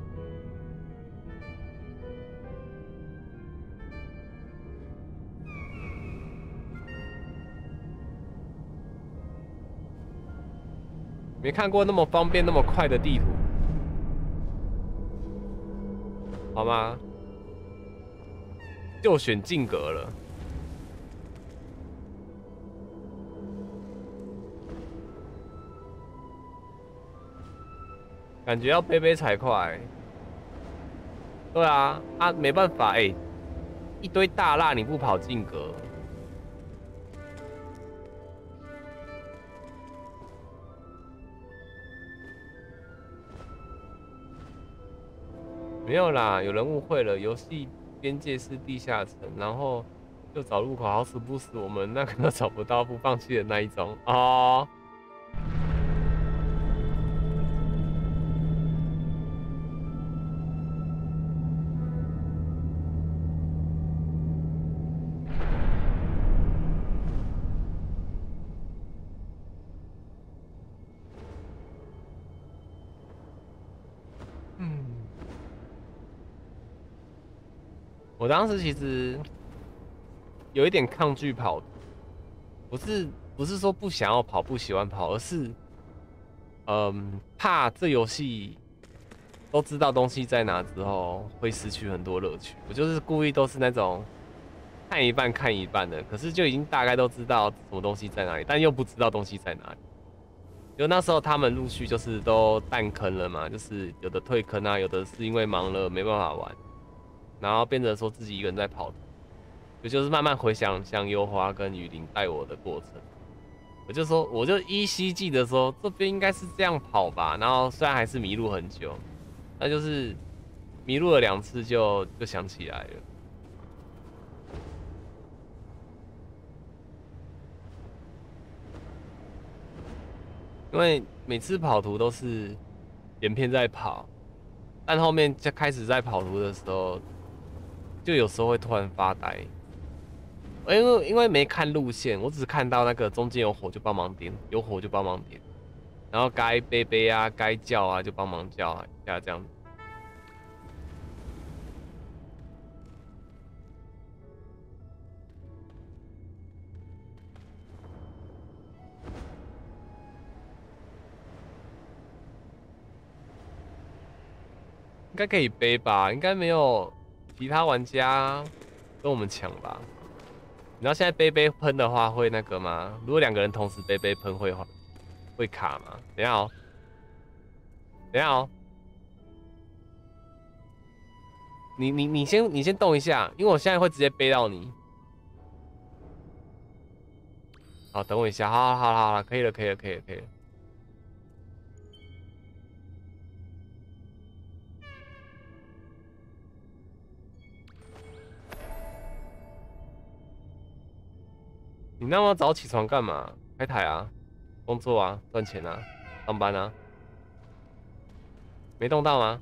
没看过那么方便、那么快的地图，好吗？就选进格了。 感觉要背背才快。对啊，啊没办法哎、一堆大蜡你不跑进格，没有啦，有人误会了，游戏边界是地下城，然后就找入口，好死不死我们那个找不到不放弃的那一种哦。嗯，我当时其实有一点抗拒跑，不是说不想要跑，不喜欢跑，而是怕这游戏都知道东西在哪之后会失去很多乐趣。我就是故意都是那种看一半看一半的，可是就已经大概都知道什么东西在哪里，但又不知道东西在哪里。就那时候他们陆续就是都淡坑了嘛，就是有的退坑啊，有的是因为忙了没办法玩，然后变成说自己一个人在跑，就是慢慢回想像优花跟雨林带我的过程。我就说，我就依稀记得说这边应该是这样跑吧，然后虽然还是迷路很久，那就是迷路了2次就想起来了。因为每次跑图都是连篇在跑，但后面就开始在跑图的时候，就有时候会突然发呆。因为没看路线，我只看到那个中间有火就帮忙点，有火就帮忙点，然后该背背啊，该叫啊就帮忙叫啊一下这样子。应该可以背吧？应该没有其他玩家跟我们抢吧？你知道现在背背喷的话会那个吗？如果2个人同时背背喷会卡吗？等一下哦，等一下哦，你先动一下，因为我现在会直接背到你。好，等我一下，好了，可以了，可以了，可以了，可以了。你那么早起床干嘛？开台啊，工作啊，赚钱啊，上班啊，没动到吗？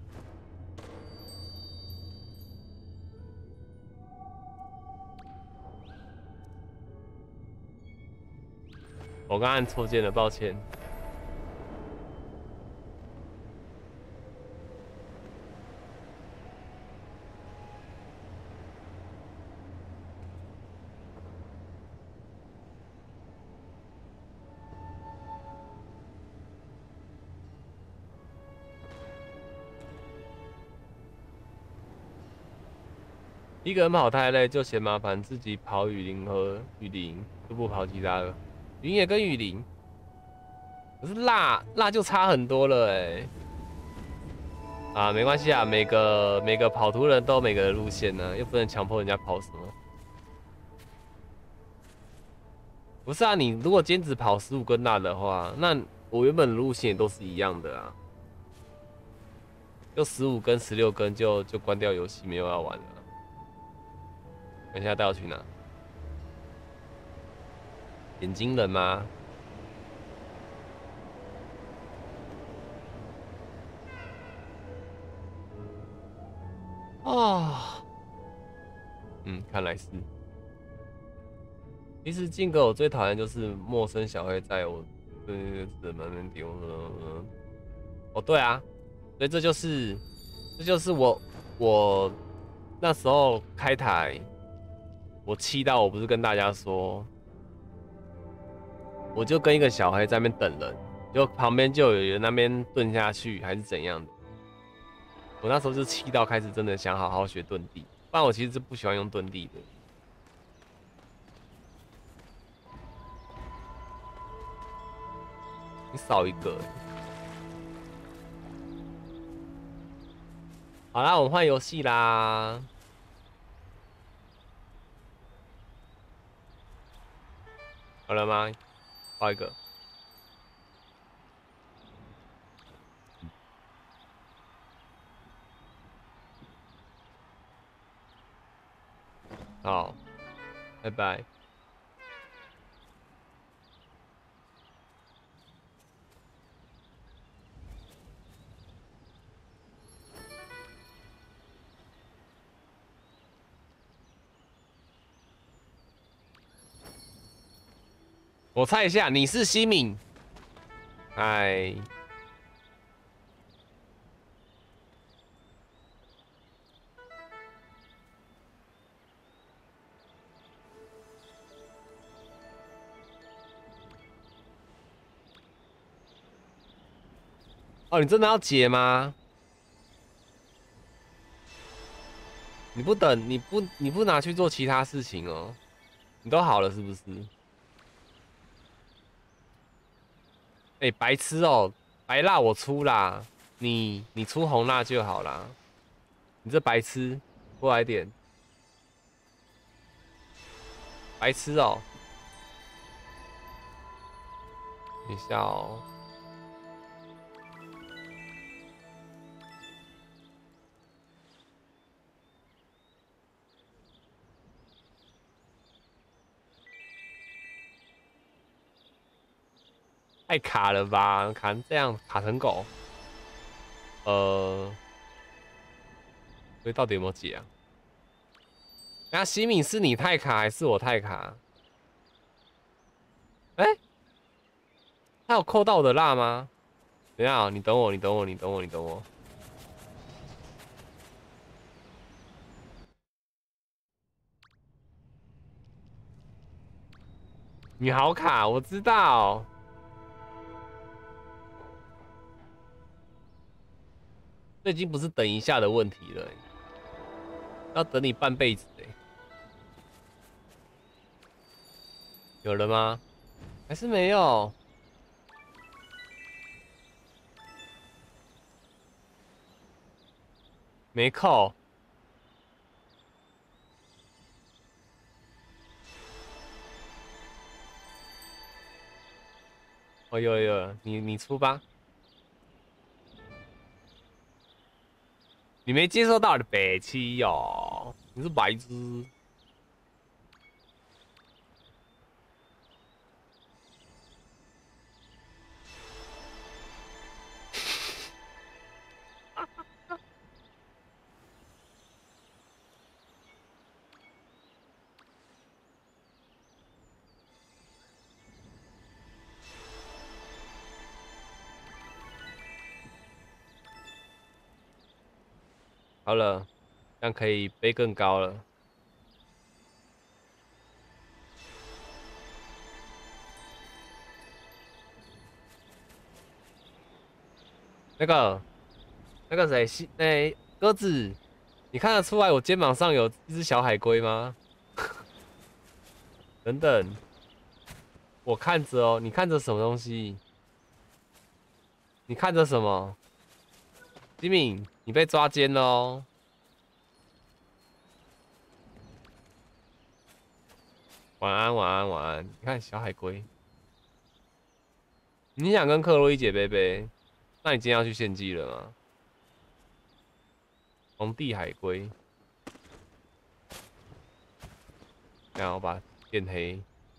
我刚按错键了，抱歉。一个人跑太累，就嫌麻烦，自己跑雨林和雨林，就不跑其他的。云野跟雨林，可是辣就差很多了哎。啊，没关系啊，每个跑图人都有每个的路线呢、又不能强迫人家跑什么。不是啊，你如果坚持跑15跟辣的话，那我原本的路线也都是一样的啊。就15跟16跟就关掉游戏，没有要玩了。等一下带我去哪？眼睛人吗？啊，看来是。其实靖哥我最讨厌就是陌生小黑在我这门门丢了。哦，对啊，所以这就是我那时候开台，我气到我不是跟大家说，我就跟一个小黑在那边等人，就旁边就有人那边蹲下去还是怎样的。我那时候就气到开始真的想好好学遁地，不然我其实是不喜欢用遁地的。你少一个欸， 好啦，我们换游戏啦。好了吗？报一个。好，拜拜。我猜一下，你是西敏。嗨。哦，你真的要解吗？你不等，你不拿去做其他事情哦？你都好了是不是？哎、白痴哦、白蜡我出啦，你出红蜡就好啦。你这白痴，过来点，白痴哦、等一下哦、太卡了吧？卡成这样，卡成狗。所以到底有没有解啊？那西敏是你太卡还是我太卡？哎、他有扣到我的蜡吗？等一下哦、你等我，你等我，你等我，你等我。你好卡，我知道。这已经不是等一下的问题了、要等你半辈子有了吗？还是没有？没扣。哦，有，你出吧。你没接收到你的北七哦，你是白痴。好了，这样可以飞更高了。那个那个谁，鸽子，你看得出来我肩膀上有一只小海龟吗？等等，我看着哦，你看着什么东西？你看着什么？吉敏，你被抓奸了哦。晚安，晚安，晚安。你看小海龟，你想跟克洛伊姐贝贝？那你今天要去献祭了吗？红地海龟，然后把它变黑。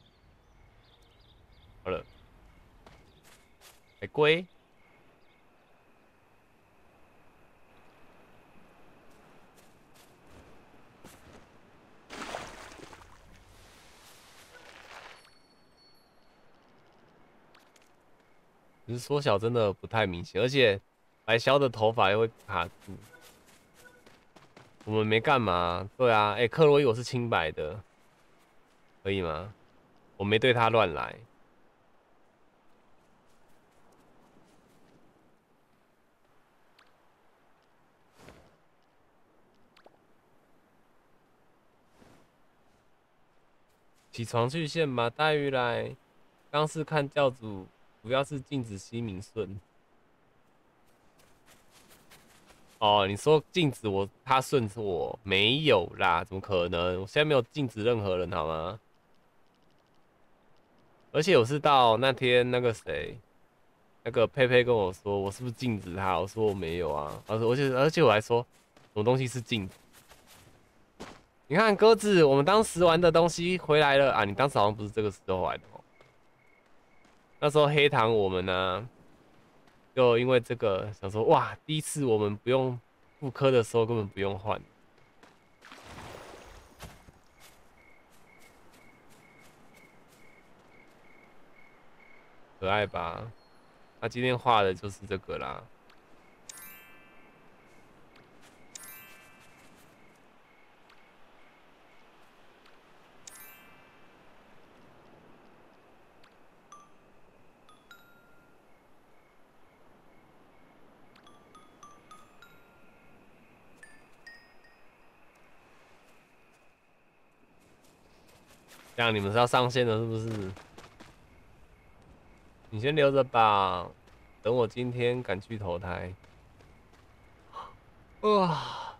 好了，海龟。只是缩小真的不太明显，而且白削的头发又会卡住。我们没干嘛，对啊，哎、克洛伊我是清白的，可以吗？我没对他乱来。起床去线吧，带鱼来。刚是看教主，主要是禁止西敏顺。 哦，你说禁止他顺我没有啦，怎么可能？我现在没有禁止任何人好吗？而且我是到那天那个谁，那个佩佩跟我说，我是不是禁止他？我说我没有啊。而且我还说，什么东西是禁止？你看鸽子，我们当时玩的东西回来了啊！你当时好像不是这个时候来的哦。那时候黑糖我们呢，就因为这个想说，哇，第一次我们不用复刻的时候根本不用换，可爱吧？他今天画的就是这个啦。这样你们是要上线了是不是？你先留着吧，等我今天赶去投胎。哇，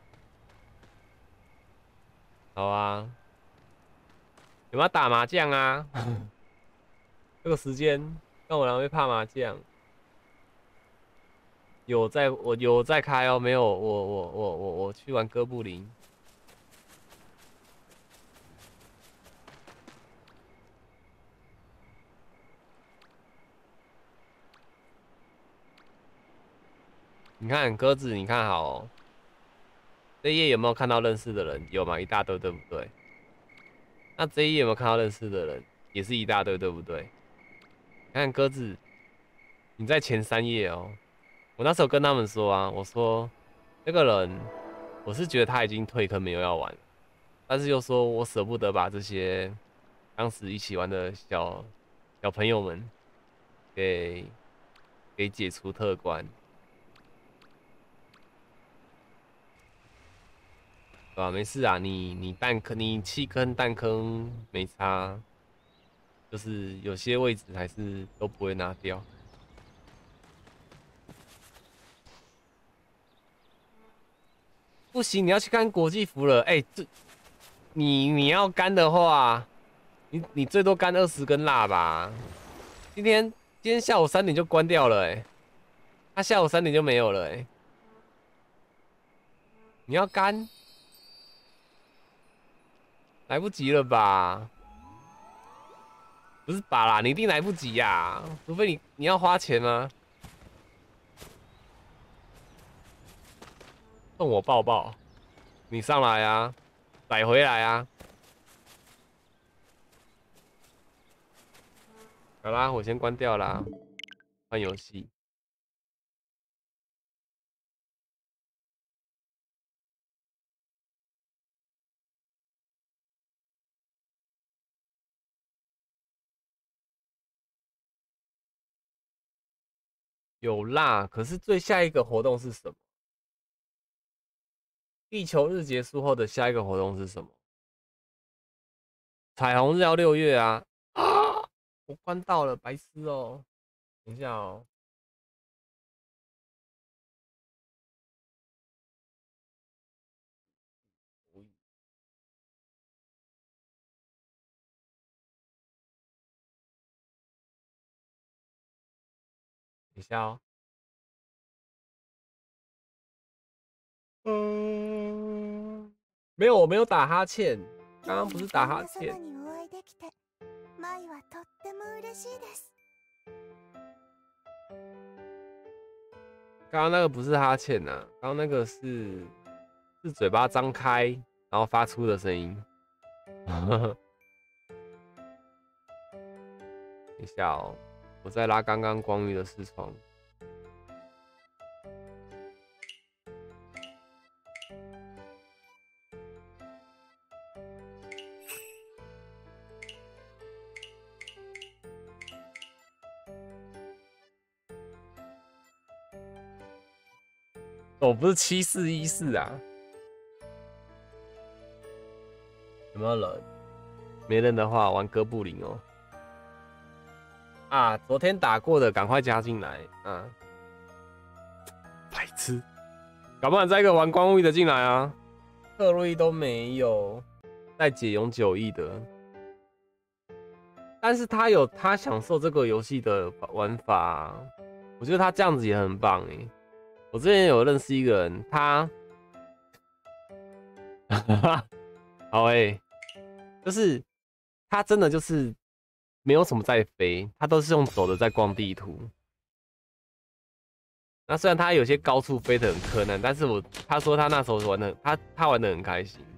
好啊，有没有打麻将啊？这个时间让我两位怕麻将。我有在开哦，没有我去玩哥布林。你看鸽子，你看好哦，这一页有没有看到认识的人？有吗？一大堆，对不对？那这一页有没有看到认识的人？也是一大堆，对不对？你看鸽子，你在前3页哦。我那时候跟他们说啊，我说那个人，我是觉得他已经退坑没有要玩了，但是又说我舍不得把这些当时一起玩的小朋友们给解除特关，对吧？没事啊，你弹坑你弃坑弹坑没差，就是有些位置还是都不会拿掉。不行，你要去看国际服了。哎、这你要干的话，你最多干20根蜡吧。今天下午3点就关掉了、哎，他下午3点就没有了、哎，你要干来不及了吧？不是吧啦，你一定来不及呀、除非你要花钱吗？送我抱抱，你上来啊，载回来啊。好啦，我先关掉啦，换游戏。有啦，可是最下一个活动是什么？地球日结束后的下一个活动是什么？彩虹日要6月啊！啊，我关到了，白痴哦。等一下哦，等一下哦。嗯，没有，我没有打哈欠，刚刚不是打哈欠。刚刚那个不是哈欠呐、刚刚那个是嘴巴张开然后发出的声音。等一下哦，我在拉刚刚光遇的视窗。哦，不是7414啊？有没有人？没人的话，玩哥布林哦。啊，昨天打过的赶快加进来啊！白痴。 搞不好再一个玩光物的进来啊，克洛伊都没有在解永久役的，但是他有他享受这个游戏的玩法啊，我觉得他这样子也很棒哎。我之前有认识一个人，他，好哎，就是他真的就是没有什么在飞，他都是用走的在逛地图。那虽然他有些高处飞得很困难，但是他说他那时候玩的，他玩得很开心。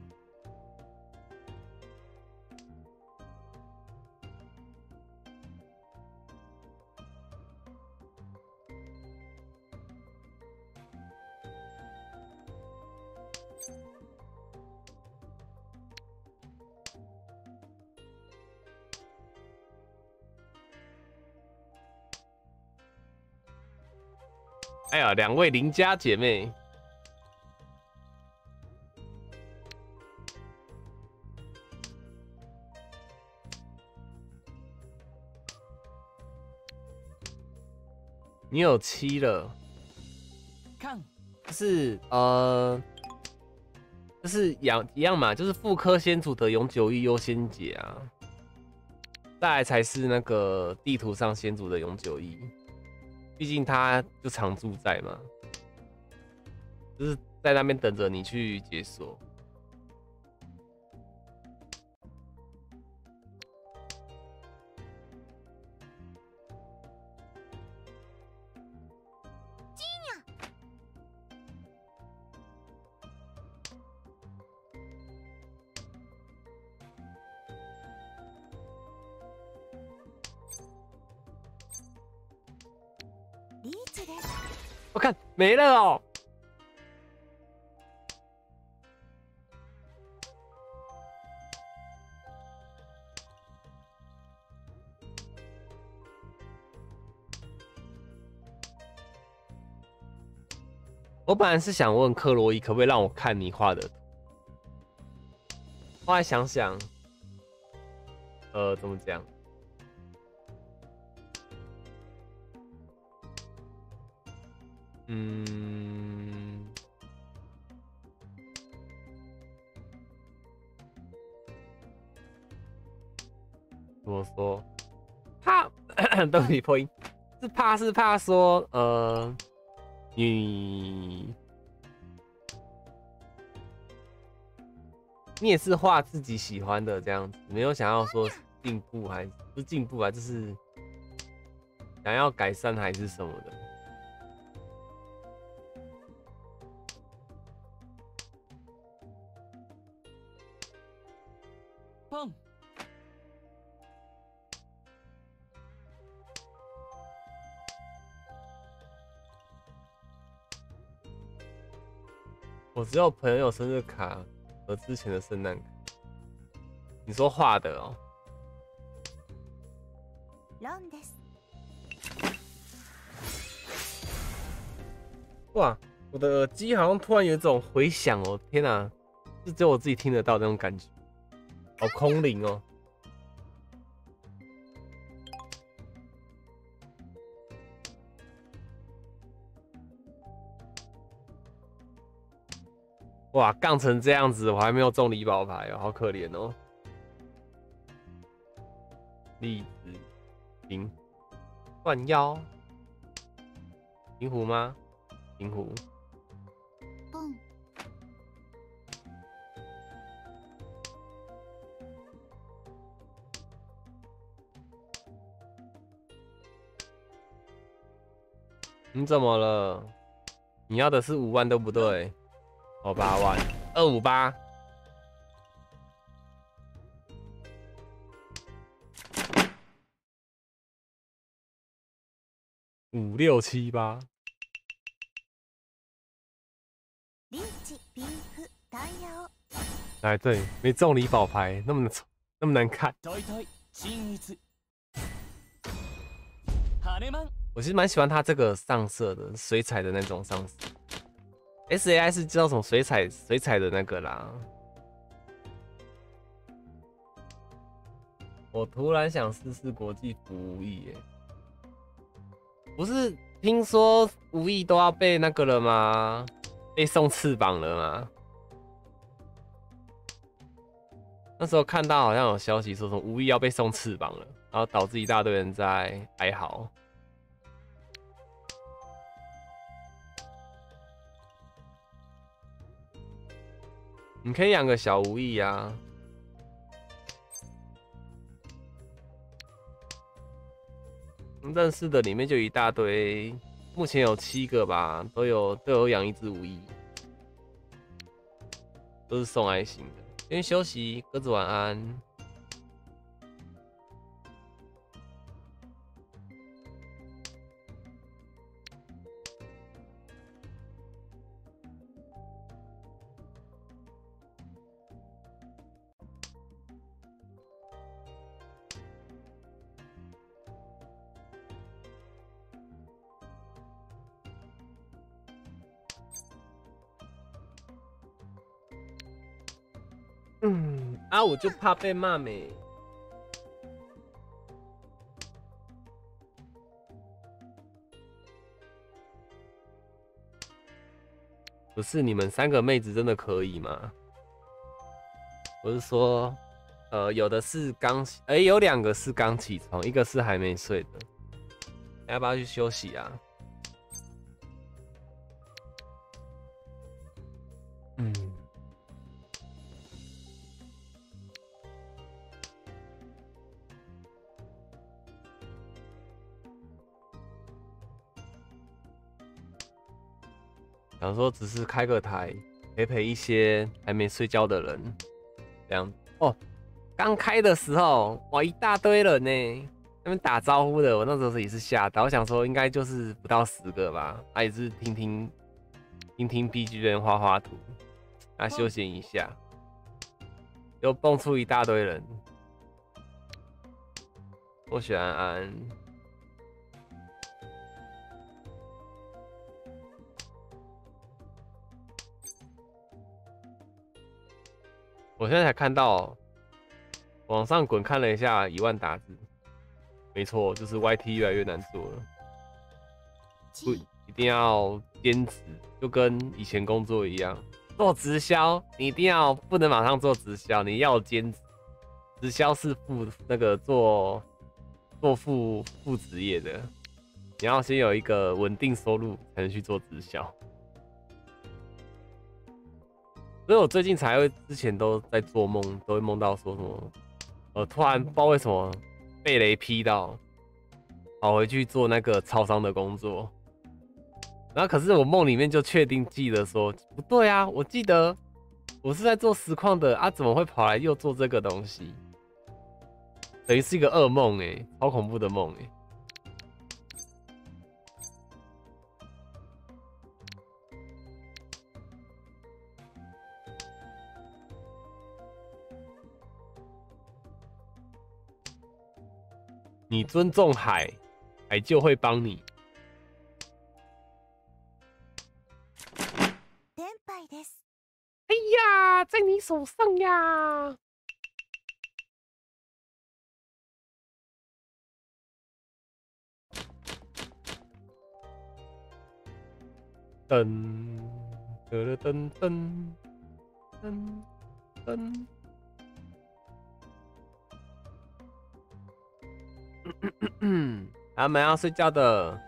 哎呀，两位邻家姐妹。你有7了，就是一样嘛，就是副科先祖的永久役优先解啊，再来才是那个地图上先祖的永久役，毕竟他就常驻在嘛，就是在那边等着你去解锁。我看没了哦。我本来是想问克洛伊可不可以让我看你画的图，后来想想，怎么讲？怎么说？怕对不起破音，是怕说你也是画自己喜欢的这样子，没有想要说进步还是不是进步啊，就是想要改善还是什么的。 蹦。 我只有朋友生日卡和之前的圣诞卡。你说画的哦？哇，我的耳机好像突然有一种回响哦！天哪，是只有我自己听得到那种感觉，好空灵哦。哇，杠成这样子，我还没有中礼宝牌哦，好可怜哦。栗子银断腰，银狐吗？银狐。你怎么了？你要的是5万对不对？哦，8万，258。5、6、7、8。来，对，没中礼宝牌，那么难看。我其实蛮喜欢它这个上色的，水彩的那种上色。SAI 是知道什么水彩的那个啦。我突然想试试国际服务役耶，不是听说服役都要被那个了吗？ 被送翅膀了吗？那时候看到好像有消息说什么无意要被送翅膀了，然后导致一大堆人在哀嚎。你可以养个小无意啊。认识的里面就一大堆，目前有7个吧，都有养一只无意，都是送爱心的。先休息，鸽子晚安。我就怕被骂没。不是你们3个妹子真的可以吗？我是说，有的是刚，有2个是刚起床，一个是还没睡的，要不要去休息啊？想说只是开个台，陪一些还没睡觉的人，这样哦。刚开的时候，哇，一大堆人呢，那边打招呼的，我那时候也是吓到，我想说应该就是不到10个吧，也是听听 BGM 画画图，休闲一下，又蹦出一大堆人，我喜欢安。我现在才看到，往上滚看了一下1万打字，没错，就是 YT 越来越难做了，不一定要坚持，就跟以前工作一样，做直销你一定要不能马上做直销，你要坚持，直销是做副职业的，你要先有一个稳定收入才能去做直销。所以我最近才会，之前都在做梦，都会梦到说什么，突然不知道为什么被雷劈到，跑回去做那个超商的工作，然后可是我梦里面就确定记得说不对啊，我记得我是在做实况的啊，怎么会跑来又做这个东西？等于是一个噩梦超恐怖的梦你尊重海，海就会帮你。哎呀，在你手上呀！噔噔噔噔噔噔。他们要睡觉的。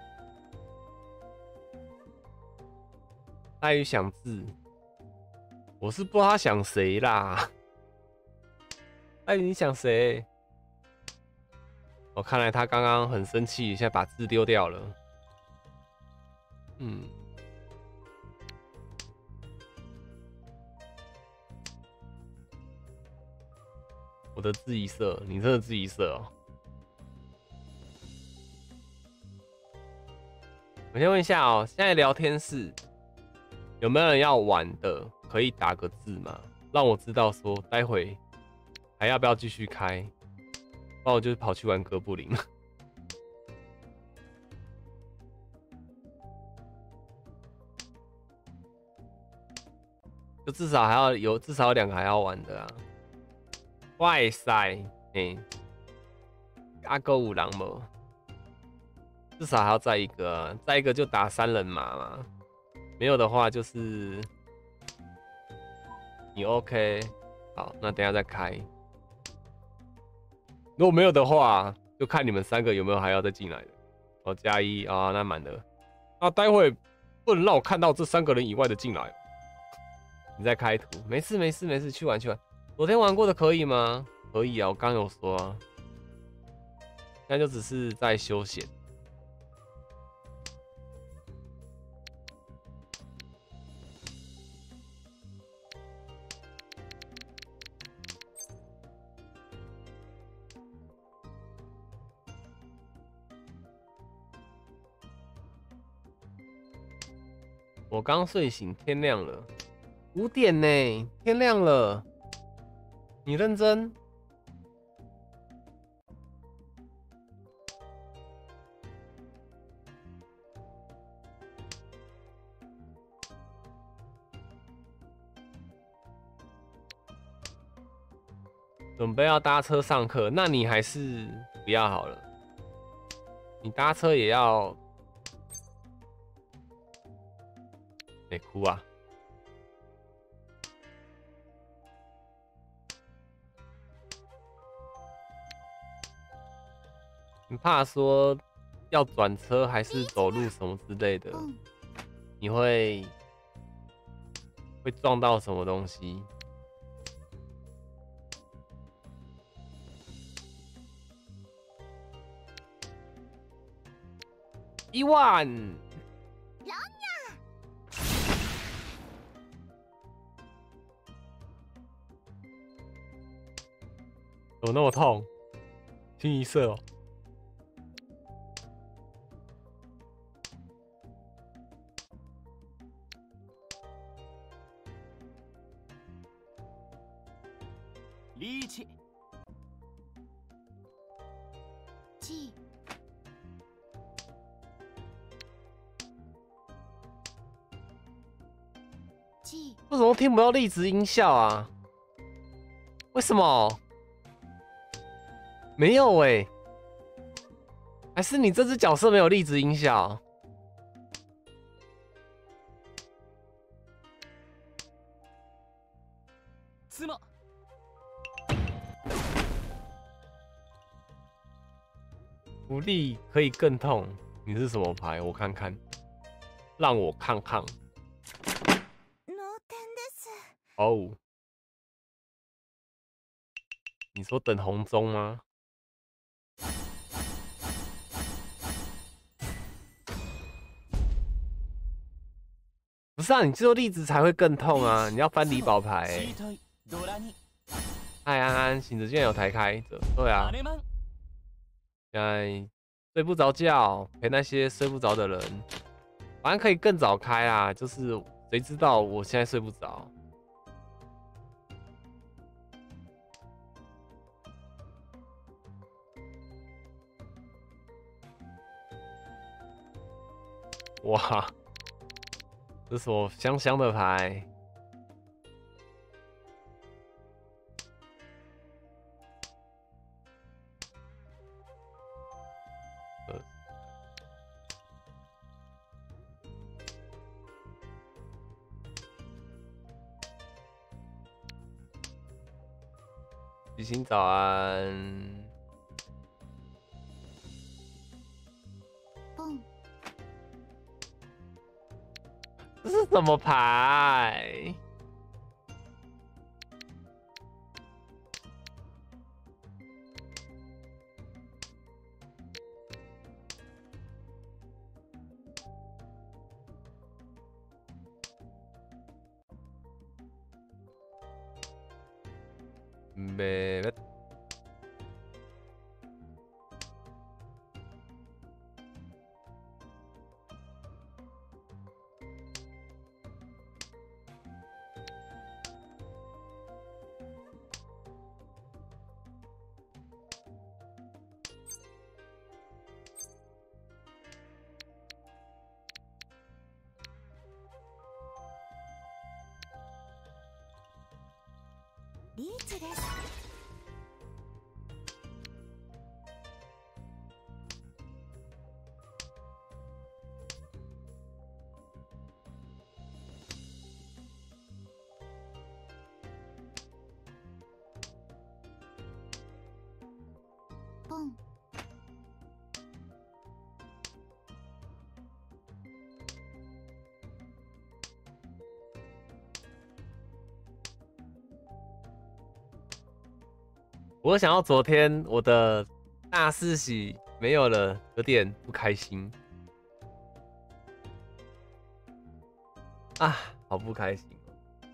爱与想字，我是不知道他想谁啦。爱与你想谁？看来他刚刚很生气，现在把字丢掉了。我的字一色，你真的字一色哦。我先问一下哦，现在聊天室有没有人要玩的？可以打个字吗？让我知道说待会还要不要继续开，不然我就跑去玩哥布林了。就至少有2个还要玩的啊。哇塞，阿哥五郎无，至少还要再一个啊，再一个就打3人马嘛。 没有的话就是你 OK。好，那等一下再开。如果没有的话，就看你们3个有没有还要再进来的。哦，加一啊，那满了。那待会不能让我看到这3个人以外的进来。你再开图，没事没事没事，去玩去玩。昨天玩过的可以吗？可以啊，我刚有说啊。现在就只是在休闲。我刚睡醒，天亮了，5点呢，天亮了。你认真？准备要搭车上课，那你还是不要好了。你搭车也要，得哭啊！你怕说要转车还是走路什么之类的，你会撞到什么东西？1万。怎么那么痛？清一色哦。 力气。 气。气。 为什么听不到粒子音效啊？为什么？没有欸，还是你这只角色没有粒子音效？福利可以更痛，你是什么牌？我看看，让我看看。哦，你说等红中吗？不是啊，你只有粒子才会更痛啊！你要翻离宝牌欸。嗨安安，醒着竟然有台开着，对啊。现在睡不着觉，陪那些睡不着的人，反正可以更早开啦。就是谁知道我现在睡不着。哇，这是我香香的牌。喜星早安。这是什么牌？没。 リーチです。 ン我想到昨天我的大四喜没有了，有点不开心啊，好不开心哦，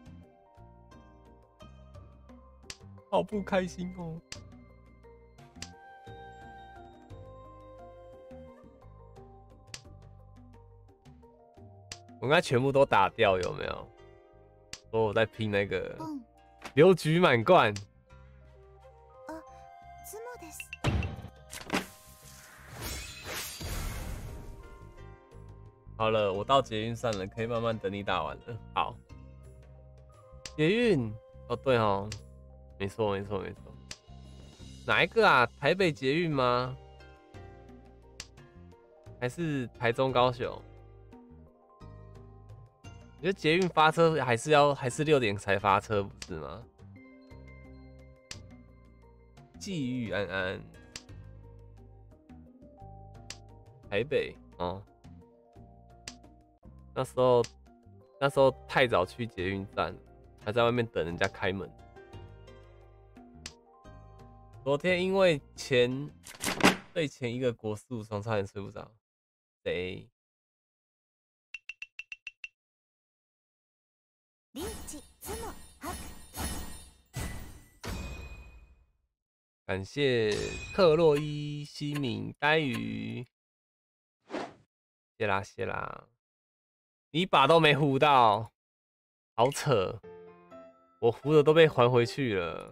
好不开心哦。我应该全部都打掉，有没有？说我在拼那个ポン邮局满贯。 ツモです。 好了，我到捷运站了，可以慢慢等你打完了。好，捷运哦，对哦，没错没错没错。哪一个啊？台北捷运吗？还是台中高雄？我觉得捷运发车还是6点才发车，不是吗？际遇安安，台北哦。那时候太早去捷运站，还在外面等人家开门。昨天因为睡前一个国4、5双差点睡不着。谁？ リーチツモハク感谢特洛伊、西敏、呆鱼，谢啦谢啦，你一把都没胡到，好扯，我胡的都被还回去了。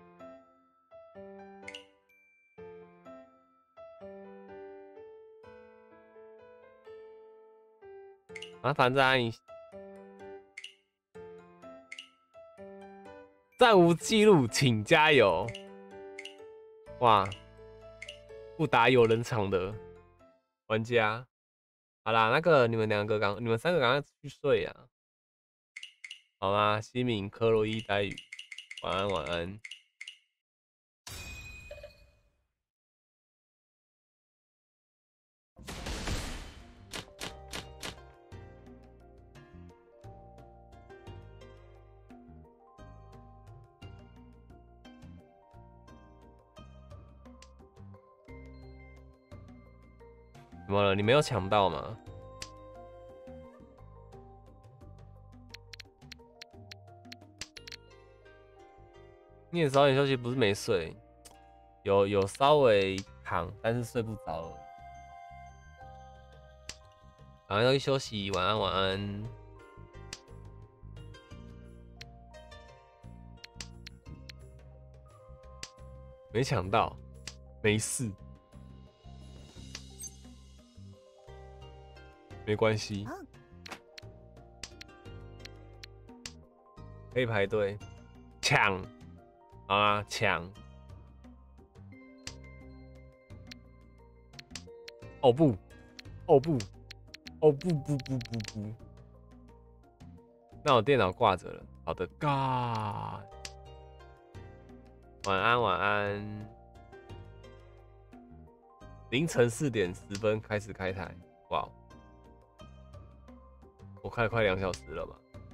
麻烦再按一下，暂无记录，请加油！哇，不打有人场的玩家，好啦，那个你们3个赶快去睡啊，好吗？西敏、克洛伊、呆鱼，晚安晚安。怎么了？你没有抢到吗？你也早点休息，不是没睡，有稍微躺，但是睡不着而已。赶快要去休息，晚安晚安。没抢到，没事，没关系，可以排队抢，好啊，抢！哦不，哦不，哦不不不不不，那我电脑挂着了。好的 ，God， 晚安晚安。凌晨4点10分开始开台，哇！我开了快2小时了吧？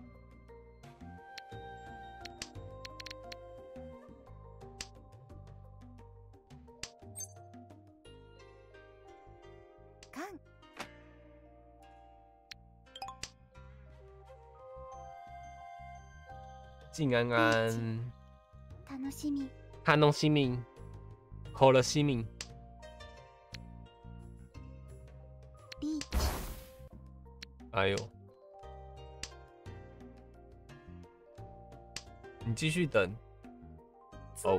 静安安， 楽しみ汉东西命，口了西命。 リーチ哎呦，你继续等。哦，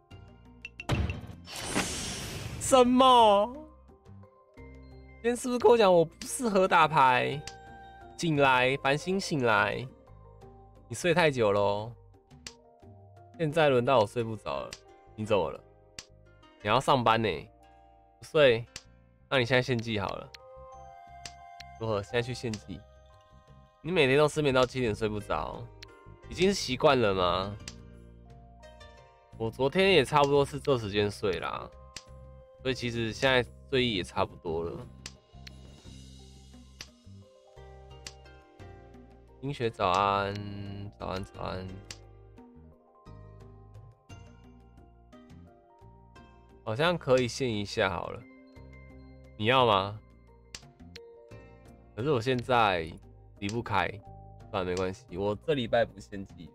什么？今天是不是跟我讲我不适合打牌？醒来，繁星醒来，你睡太久喽。现在轮到我睡不着了，你怎么了？你要上班呢，不睡？那你现在献祭好了。如何？现在去献祭？你每天都失眠到7点睡不着，已经是习惯了吗？我昨天也差不多是这时间睡啦。 所以其实现在睡意也差不多了。冰雪早安，早安早安。好像可以限一下好了，你要吗？可是我现在离不开，算了没关系，我这礼拜不限季。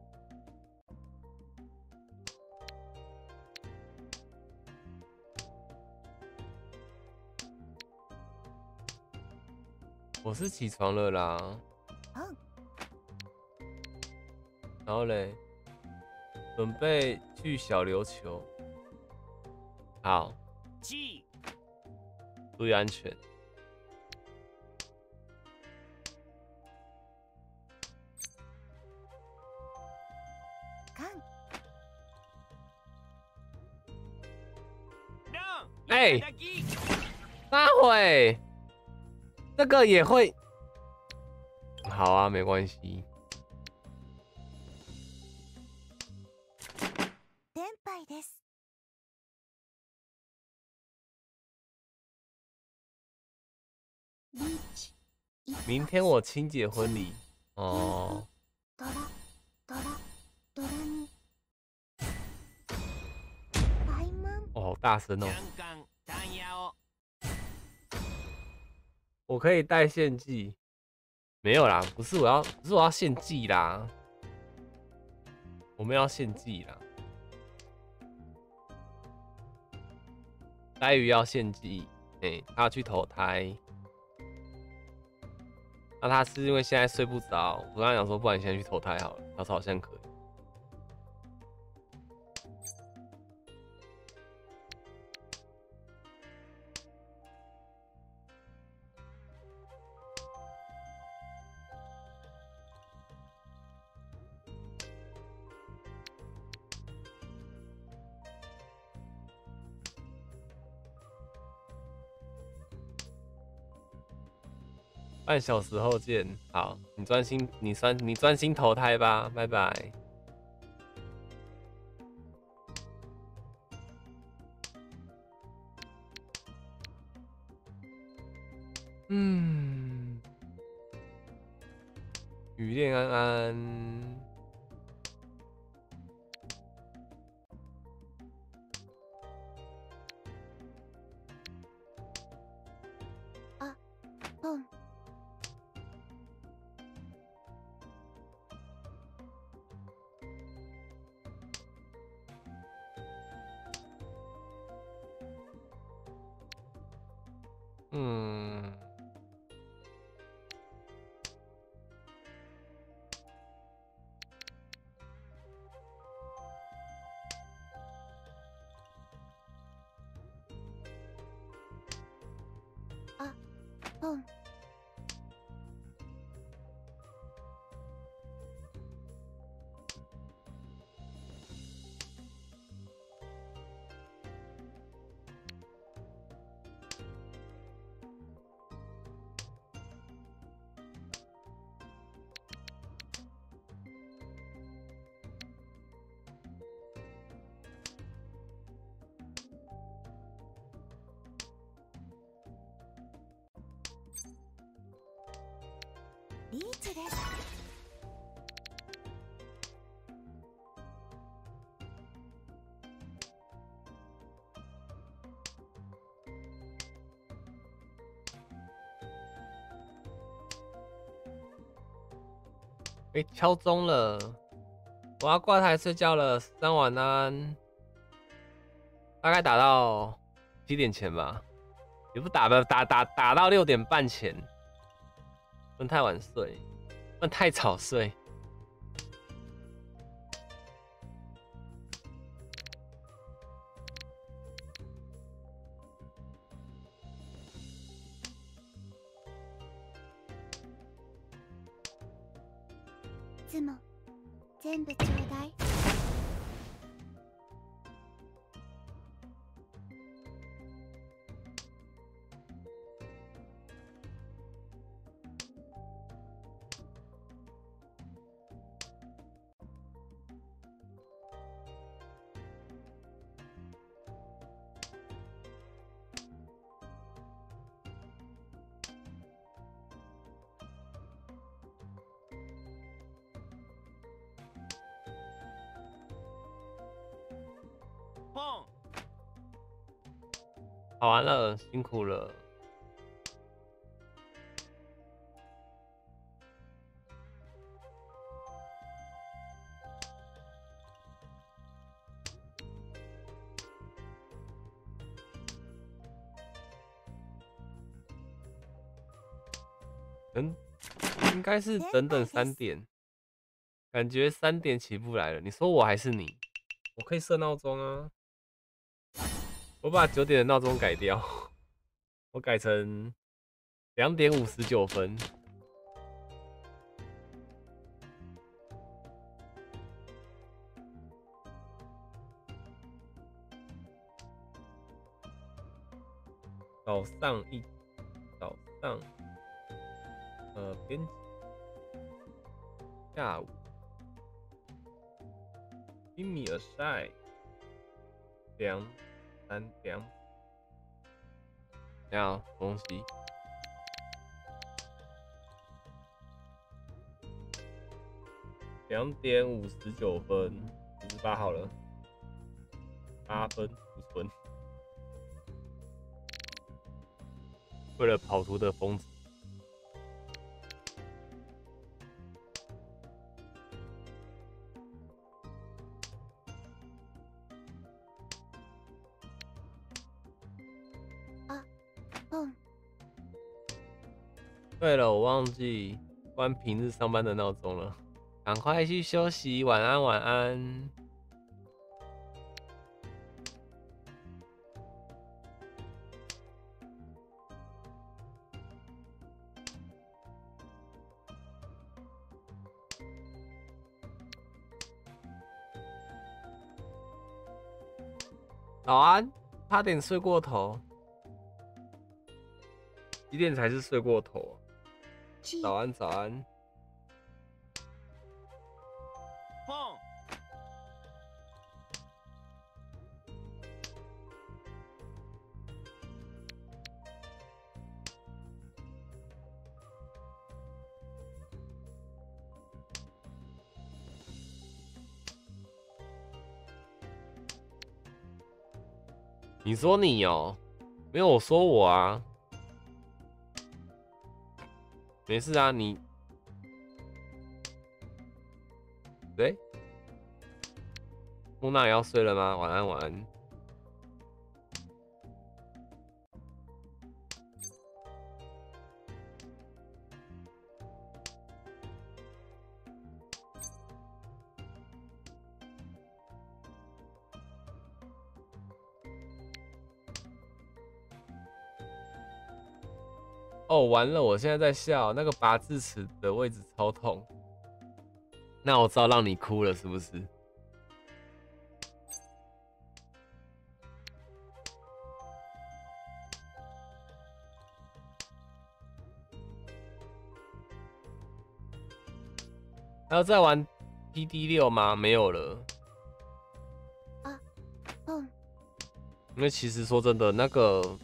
我是起床了啦，然后嘞，准备去小琉球。好，注意安全。哎，那会，这个也会。好啊，没关系。 連敗です。リーチ。 明天我亲姐婚礼哦。 ドラドラに。怠慢。 哦，好大声哦！我可以带献祭，没有啦，不是我要献祭啦，我们要献祭啦。呆鱼要献祭，他要去投胎。那他是因为现在睡不着，我跟他讲说，不然你先去投胎好了。他说好像可以。半小时后见。好，你专心投胎吧，拜拜。雨恋安安。 あ、ポン。あ、ポン。リーチです。 敲钟了，我要挂台睡觉了，三晚安。大概打到7点前吧，也不打吧，打到6点半前。不能太晚睡，不能太早睡。 いつも全部ちょうだい。 好完了，辛苦了。应该是等等3点，感觉3点起不来了。你说我还是你？我可以设闹钟啊，我把9点的闹钟改掉，我改成2点59分。早上编辑，下午 give me a sign， 3点，要东西。2点59分，58好了，8分储存。为了跑图的疯子。对了，我忘记关平日上班的闹钟了，赶快去休息，晚安，晚安。早安，差点睡过头。几点才是睡过头啊？早安，早安。你说你哦，没有我说我啊。没事啊，你对，木娜也要睡了吗？晚安，晚安。哦，完了，我现在在笑，那个拔智齿的位置超痛。那我知道让你哭了，是不是？还要再玩 PD6吗？没有了。因为其实说真的，那个，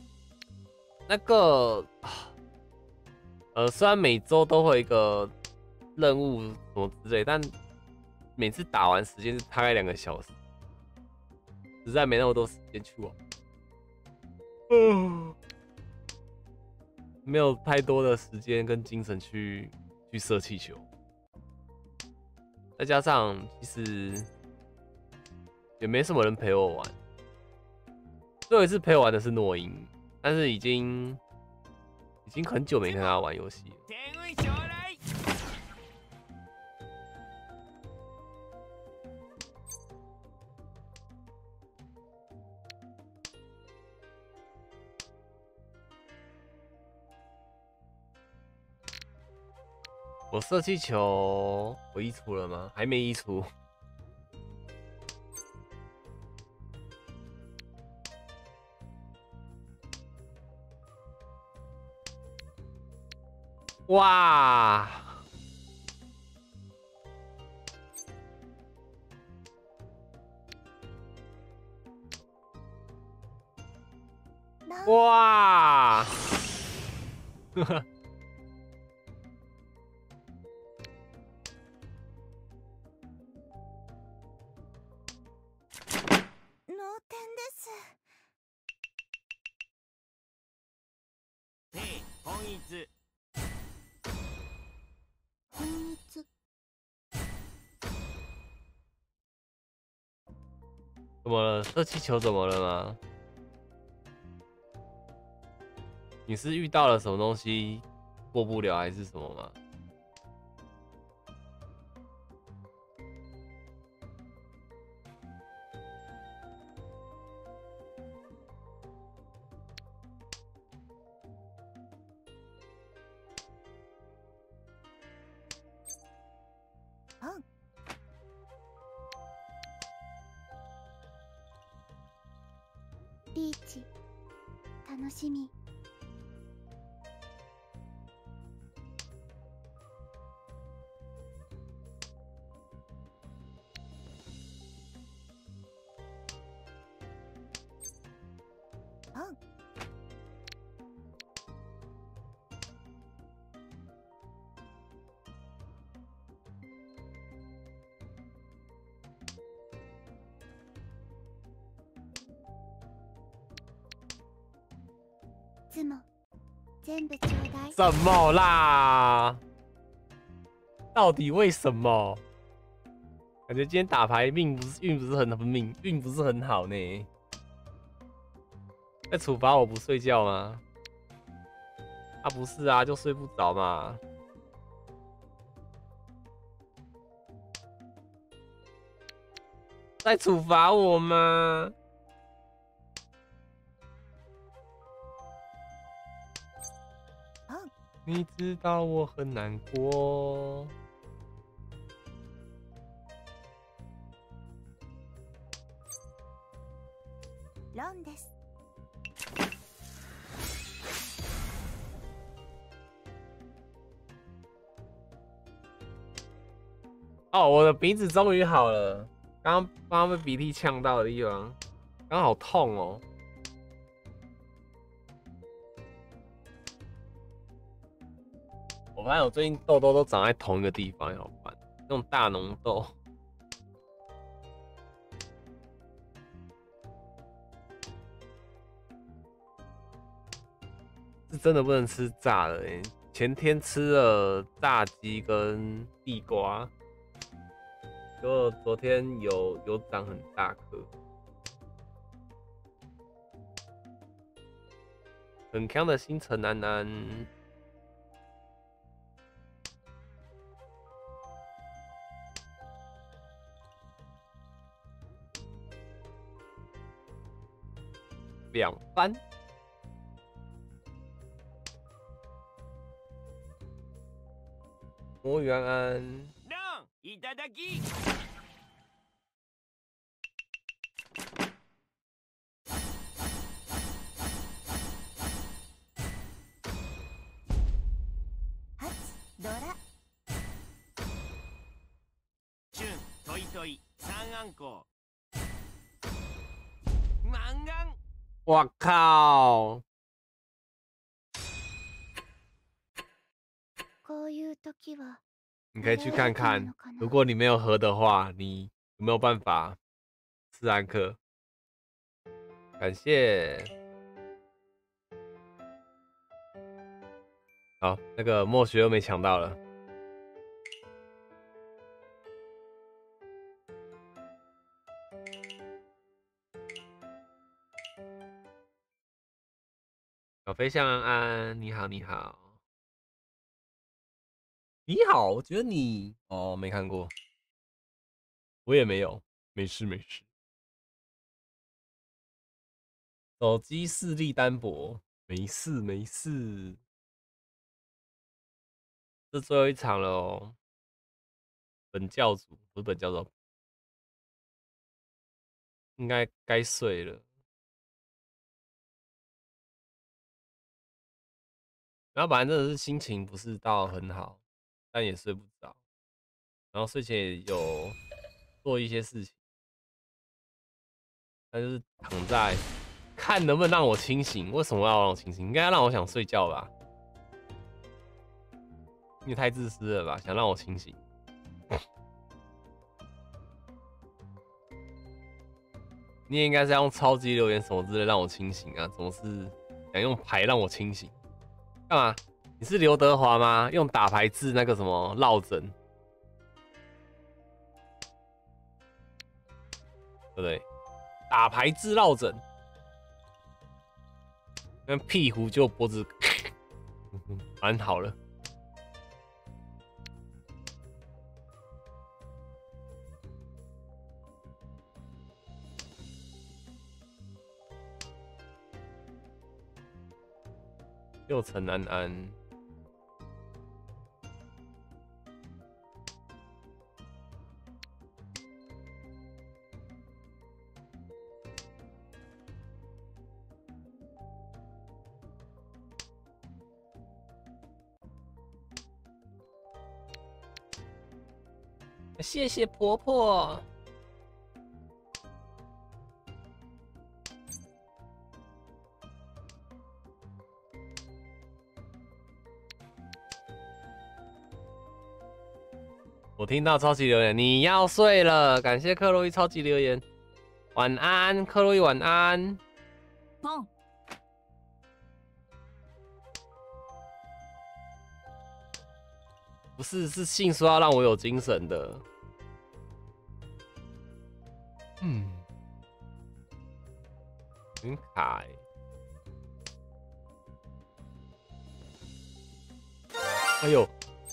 虽然每周都会有一个任务什么之类，但每次打完时间是大概2个小时，实在没那么多时间去玩。没有太多的时间跟精神去射气球，再加上其实也没什么人陪我玩。最后一次陪我玩的是诺英，但是已经很久没跟他玩游戏了。我射气球，我移除了吗？还没移除。哇！哇！ 怎么了？射气球怎么了吗？你是遇到了什么东西过不了，还是什么吗？ リーチ楽しみ。いつも全部ちょうだい。 什么啦？到底为什么？感觉今天打牌运不是很好呢。在处罚我不睡觉吗？啊不是啊，就睡不着嘛。在处罚我吗？你知道我很难过。 ロンです。 哦，我的鼻子终于好了，刚刚被鼻涕呛到的地方，刚好痛哦。我发现我最近痘痘都长在同一个地方，好烦，那种大脓痘。是真的不能吃炸的欸，前天吃了炸鸡跟地瓜，结果昨天有长很大颗，很强的星辰楠楠。2番，魔芋安安， 让いただき。 ドラチュントイトイ三アンコマンガン。 我靠！ こういう時は你可以去看看，如果你没有喝的话，你有没有办法吃安克？感谢。好，那个默许又没抢到了。小飞象安安，你好，你好，你好。我觉得你哦，没看过，我也没有，没事没事。手机视力单薄，没事没事。这最后一场了哦，本教主不是本教主，应该睡了。然后本来真的是心情不是到很好，但也睡不着。然后睡前也有做一些事情，但就是躺在看能不能让我清醒。为什么要让我清醒？应该让我想睡觉吧？你也太自私了吧！想让我清醒。你也应该是要用超级留言什么之类让我清醒啊？总是想用牌让我清醒，干嘛？你是刘德华吗？用打牌治那个什么落枕，对不对？ 打牌治落枕，跟屁股就脖子，蛮好了。又陈安安。谢谢婆婆。我听到超级留言，你要睡了，感谢克洛伊超级留言，晚安，克洛伊晚安。 砰！ 不是，是信说要让我有精神的。很卡欸。哎呦！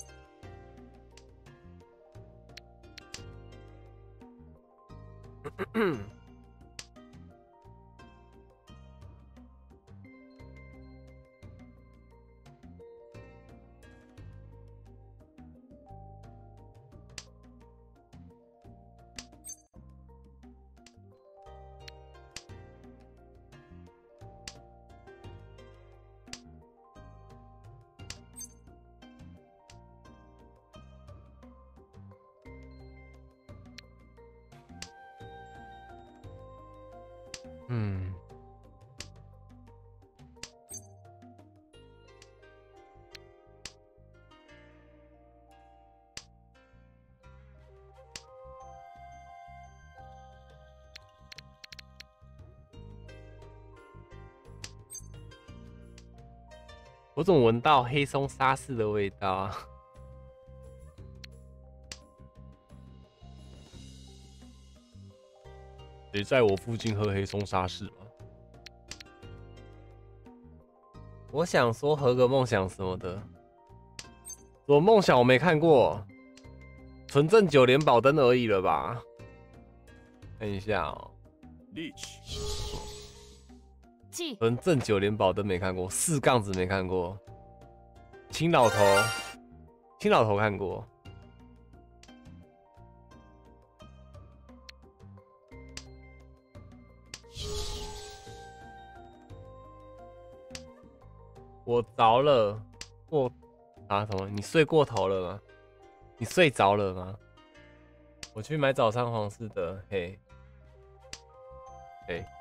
我怎么闻到黑松沙士的味道啊？谁在我附近喝黑松沙士吗？我想说合个梦想什么的，我梦想我没看过，纯正9连宝灯而已了吧？看一下哦。纯正9连宝灯没看过，4杠子没看过，青老头看过。我着了，什么？你睡过头了吗？你睡着了吗？我去买早餐皇室的，嘿，嘿。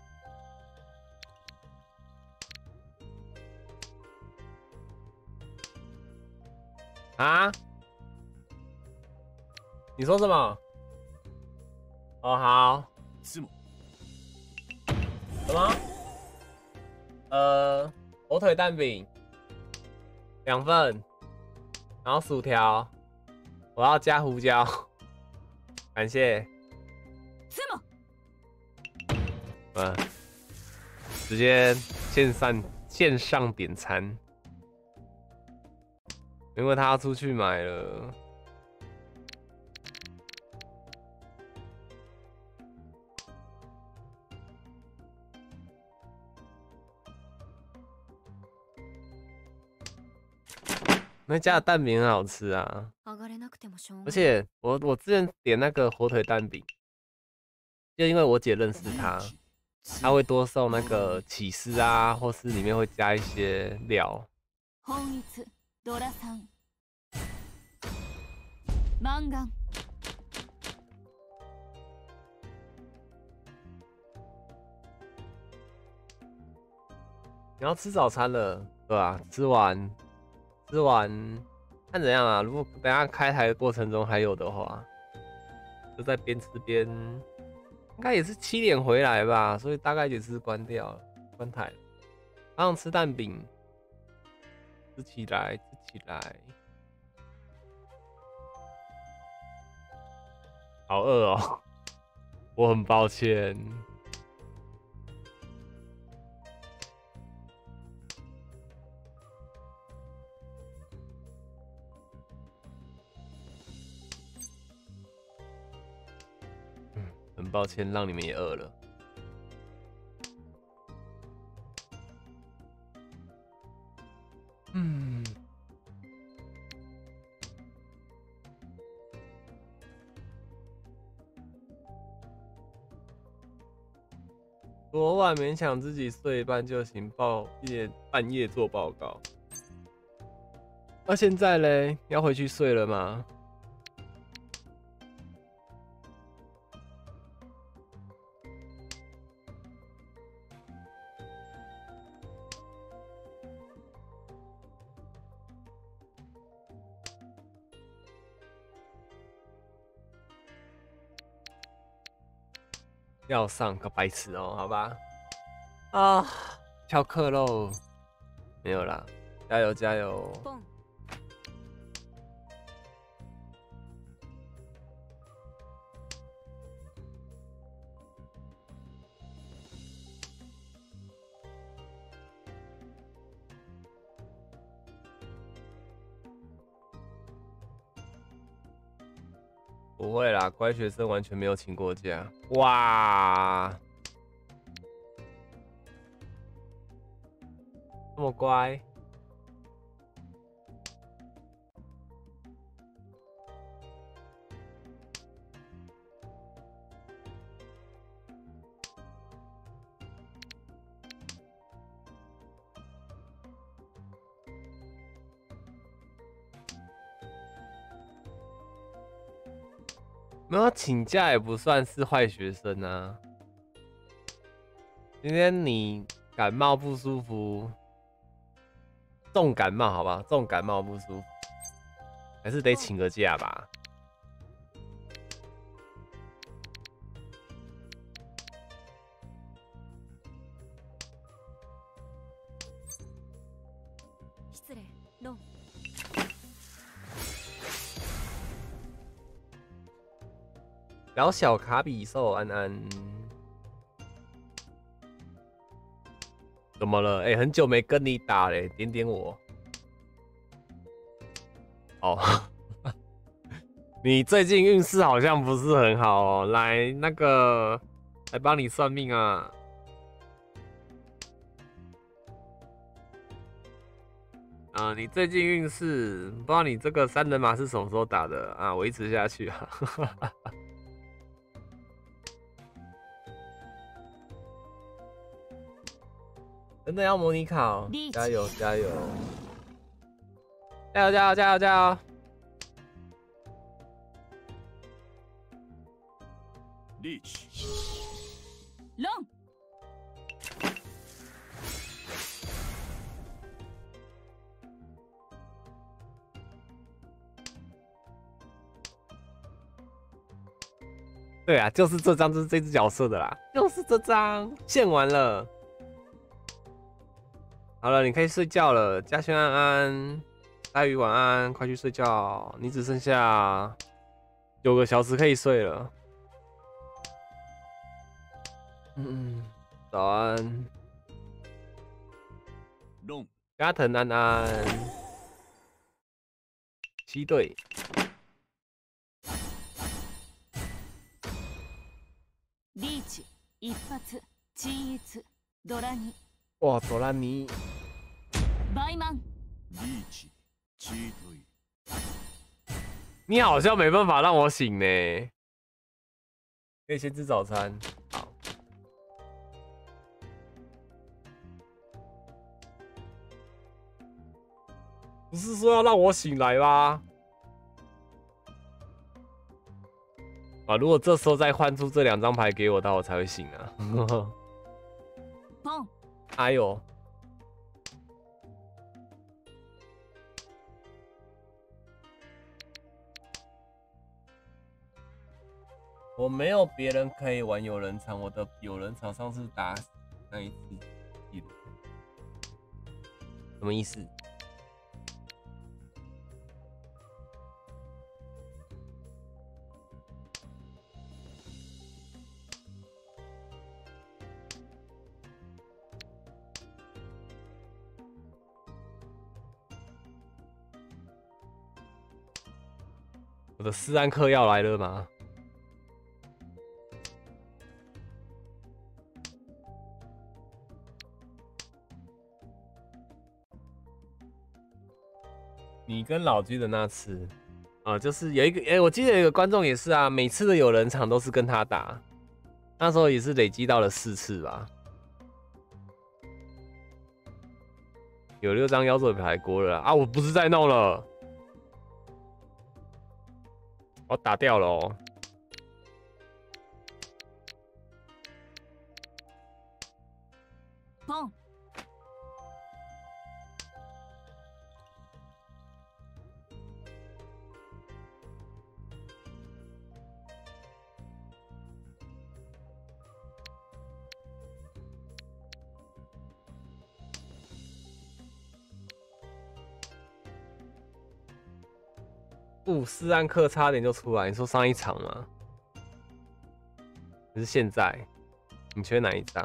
啊？你说什么？哦，好。什么？火腿蛋饼2份，然后薯条，我要加胡椒，感谢。直接线上点餐。因为他要出去买了。那家的蛋饼很好吃啊，而且我之前点那个火腿蛋饼，就因为我姐认识他，他会多送那个起司啊，或是里面会加一些料。你要吃早餐了，对吧？吃完，看怎样啊？如果等一下开台的过程中还有的话，就在边吃边，应该也是7点回来吧，所以大概也是关台了。刚刚吃蛋饼，吃起来，好饿哦，我很抱歉。 抱歉，让你们也饿了。嗯，昨晚勉强自己睡一半就行，半夜做报告。那现在嘞，要回去睡了吗？要上个白痴哦，好吧。啊，翘课喽！没有啦，加油加油！不会啦，乖学生完全没有请过假。哇，这么乖。没有请假也不算是坏学生啊。今天你感冒不舒服，重感冒好吧？重感冒不舒服，还是得请个假吧。 失礼，ロン。 然后小卡比兽安安，怎么了？哎、很久没跟你打嘞，点点我。哦，你最近运势好像不是很好哦，来那个来帮你算命啊。你最近运势，不知道你这个3人马是什么时候打的啊？维持下去啊。真的要模拟考，加油加油！加油加油加油加油！ リーチロン。 对啊，就是这张，就是这只角色的啦，就是这张，献完了。好了，你可以睡觉了，嘉轩安安，大鱼晚安，快去睡觉，你只剩下9个小时可以睡了。早安， ロン加藤安安，7队。 リーチ、一発、鎮逸、ドラニ、 哇，朵拉尼， バイマン。 リーチチートイ你好像没办法让我醒呢。可以先吃早餐。好。不是说要让我醒来吗？啊，如果这时候再换出这2张牌给我，那我才会醒啊。 ポン。 哎呦！我没有别人可以玩有人场，我的有人场上次打死那一次记录，什么意思？我的4安课要来了吗？ 你跟老居的那次啊，就是有一个我记得有一个观众也是啊，每次的有人场都是跟他打，那时候也是累积到了4次吧，有6张妖兽牌锅了啊！我不是在弄了，我打掉了哦。 ポン斯安克差点就出来，你说上一场吗？可是现在，你缺哪一张？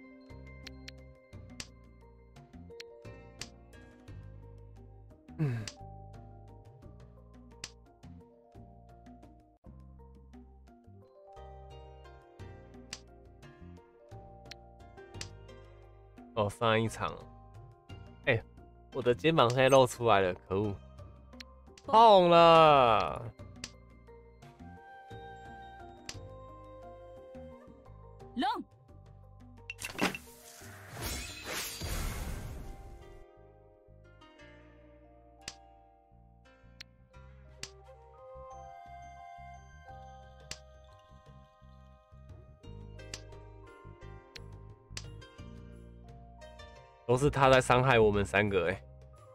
哦，上一场，哎、我的肩膀现在露出来了，可恶，痛了。 ロン都是他在伤害我们3个哎、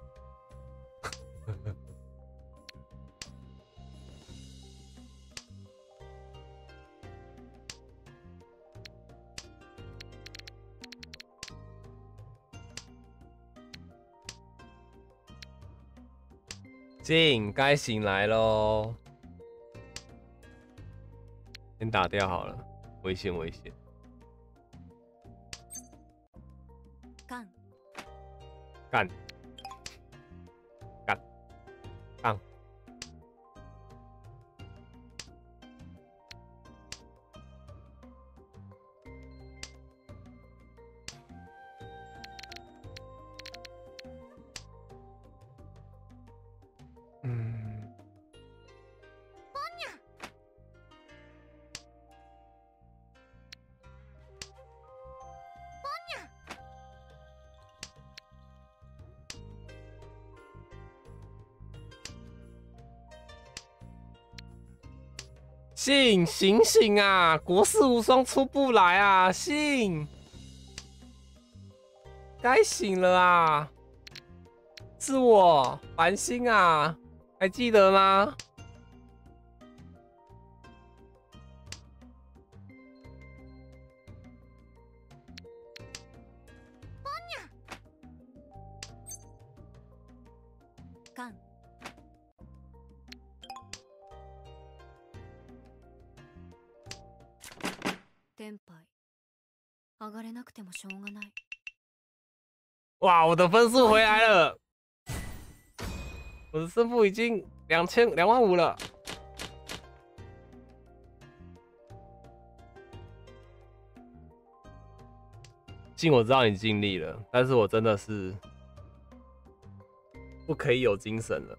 静，该醒来喽！先打掉好了，危险危险！ ガン干干干！信，醒醒啊！国士无双出不来啊！信，该醒了啊！是我，繁星啊，还记得吗？ ガンテンパイ上がれなくてもしょうがない。 哇，我的分数回来了，我的胜负已经2万5了。信，我知道你尽力了，但是我真的是不可以有精神了。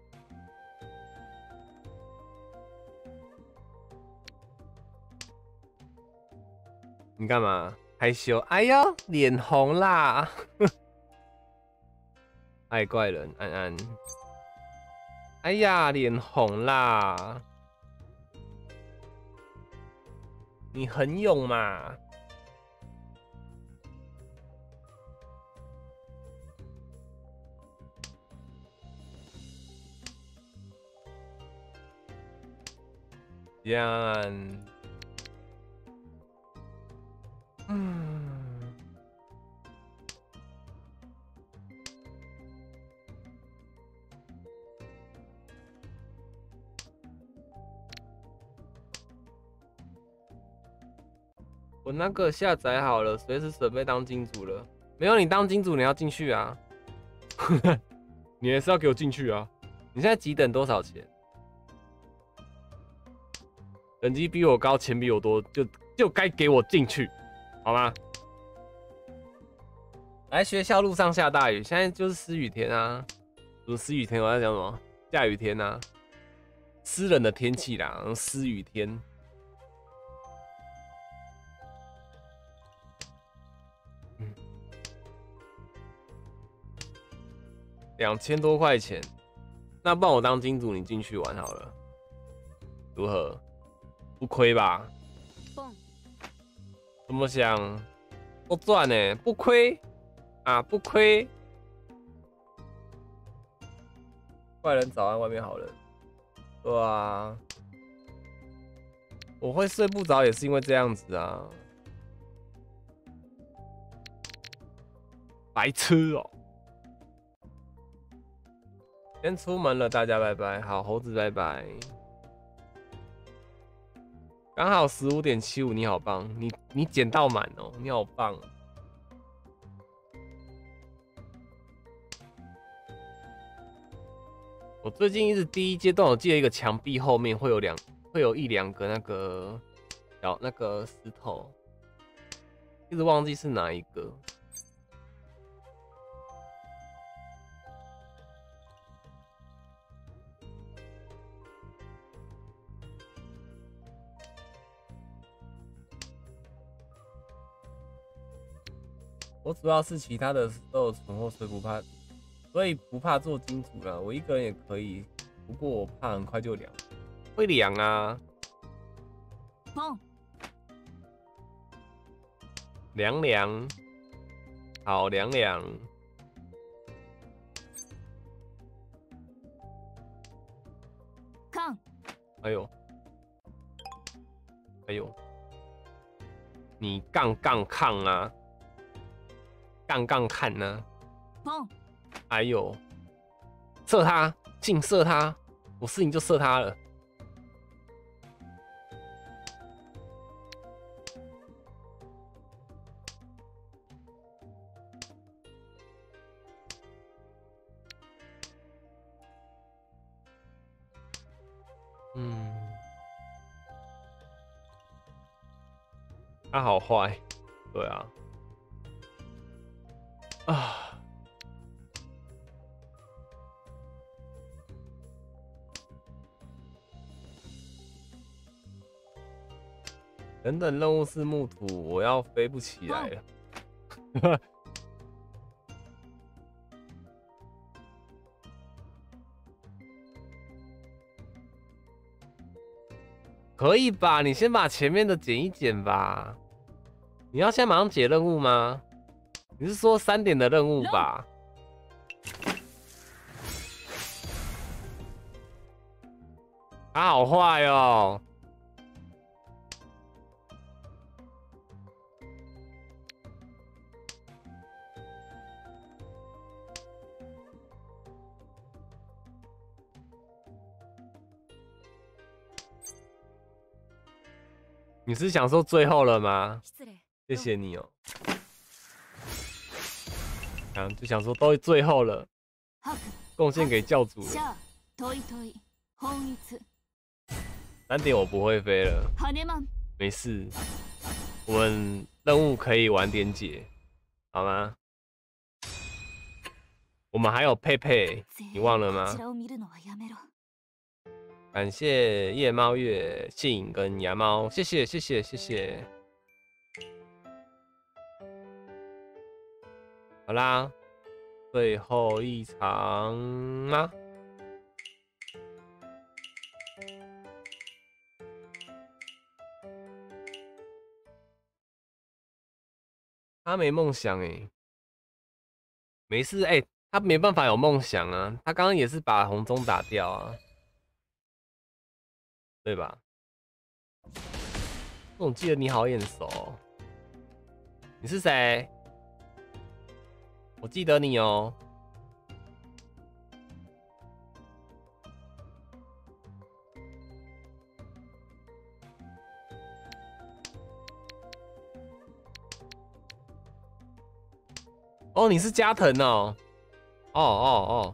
你干嘛？害羞？哎呦，脸红啦！爱怪人安安，哎呀，脸红啦！你很勇嘛？这样，我那个下载好了，随时准备当金主了。没有你当金主，你要进去啊！你还是要给我进去啊！你现在几等多少钱？等级比我高，钱比我多，就该给我进去，好吗？来学校路上下大雨，现在就是湿雨天啊。 什么湿雨天？我在讲什么？下雨天啊，湿冷的天气啦，湿雨天。2000多块钱，那不然我当金主，你进去玩好了，如何？不亏吧？怎么想？都赚呢，不亏啊，不亏。坏人早安，外面好人。对啊，我会睡不着也是因为这样子啊，白痴哦、先出门了，大家拜拜。好，猴子拜拜。刚好15.75，你好棒，你捡到满哦，你好棒。我最近一直第一阶段，我记得一个墙壁后面会有一两个那个小那个石头，一直忘记是哪一个。我主要是其他的都有存货，所以不怕，做金主啦。我一个人也可以，不过我怕很快就凉，会凉啊。凉凉，好凉凉。哎呦，哎呦，你杠杠抗啊！杠杠看呢、哎呦，射他，净射他，我是你就射他了。他好坏，对啊。啊！等等，任务是木土，我要飞不起来了。可以吧？你先把前面的剪一剪吧。你要现在马上解任务吗？你是说3点的任务吧？他好坏哦！你是想说最后了吗？谢谢你哦。就想说都最后了，贡献给教主了。3点我不会飞了，没事，我们任务可以晚点解，好吗？我们还有佩佩，你忘了吗？感谢夜猫月、信跟牙猫，谢谢谢谢谢谢。好啦，最后一场吗？他没梦想哎，没事哎，他没办法有梦想啊，他刚刚也是把红中打掉啊，对吧？我记得你好眼熟哦，你是谁？我记得你哦。哦，你是加藤哦。哦哦哦。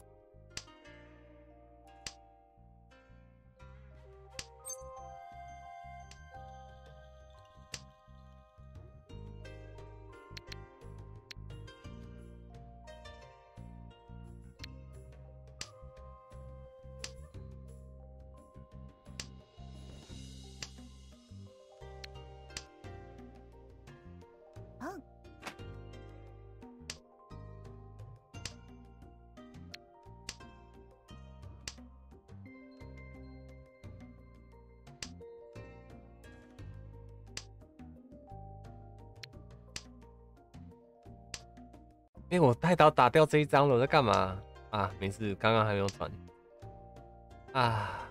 哎，我太刀打掉这一张了，我在干嘛啊？没事，刚刚还没有转啊。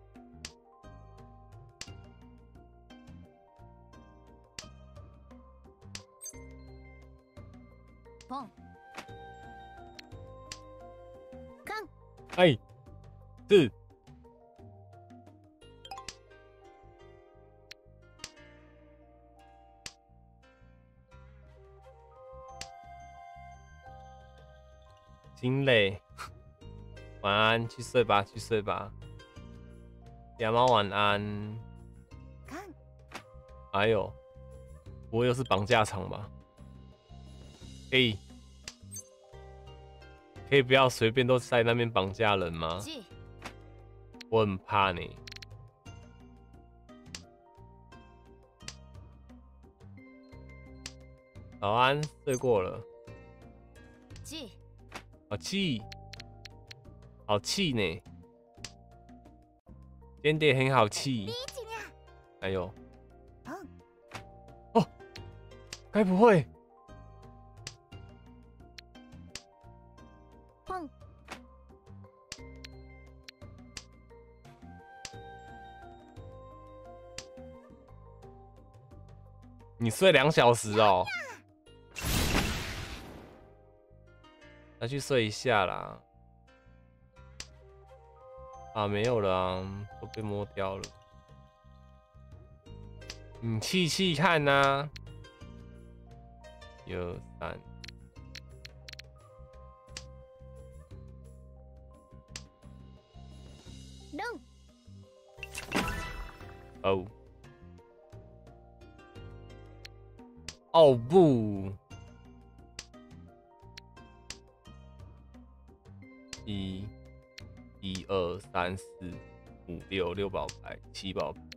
ポン。カン。 哎，是。心累，晚安，去睡吧，去睡吧。亚猫晚安。 カン。 哎呦，不会又是绑架场吧？可以不要随便都在那边绑架人吗？ G。 我很怕呢。早安，睡过了。 G。 好气，好气呢。点点很好气。 リーチにゃ。 哎呦， ポン。 哦，该不会？ ポン。 你睡2小时哦？再去睡一下啦。啊，没有了啊，都被摸掉了。你气气看呐、啊。1、2、3。 ロン。 哦。哦不。1、2、3、4、5、6宝牌，7宝牌。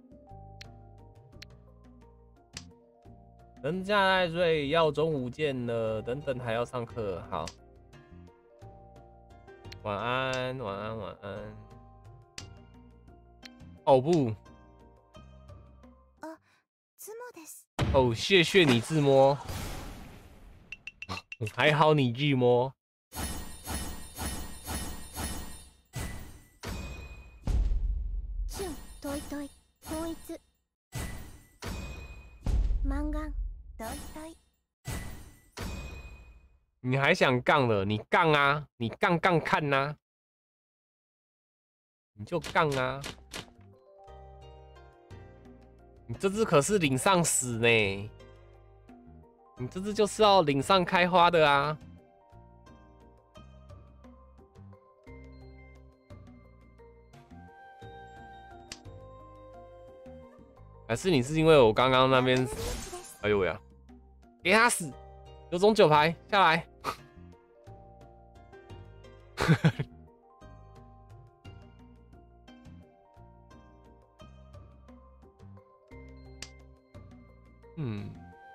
人家爱睡，要中午见了。等等还要上课，好。晚安，晚安，晚安。哦不。 ズモです。 哦，谢谢你自摸。还好你自摸。 シュン、トイトイ、統一。マンガン、トイトイ。 你还想杠了？你杠啊！你杠杠看呐、啊！你就杠啊！你这只可是领上死呢！你这只就是要领上开花的啊！还是你是因为我刚刚那边？哎呦喂呀！给他死！有种9牌下来！嗯。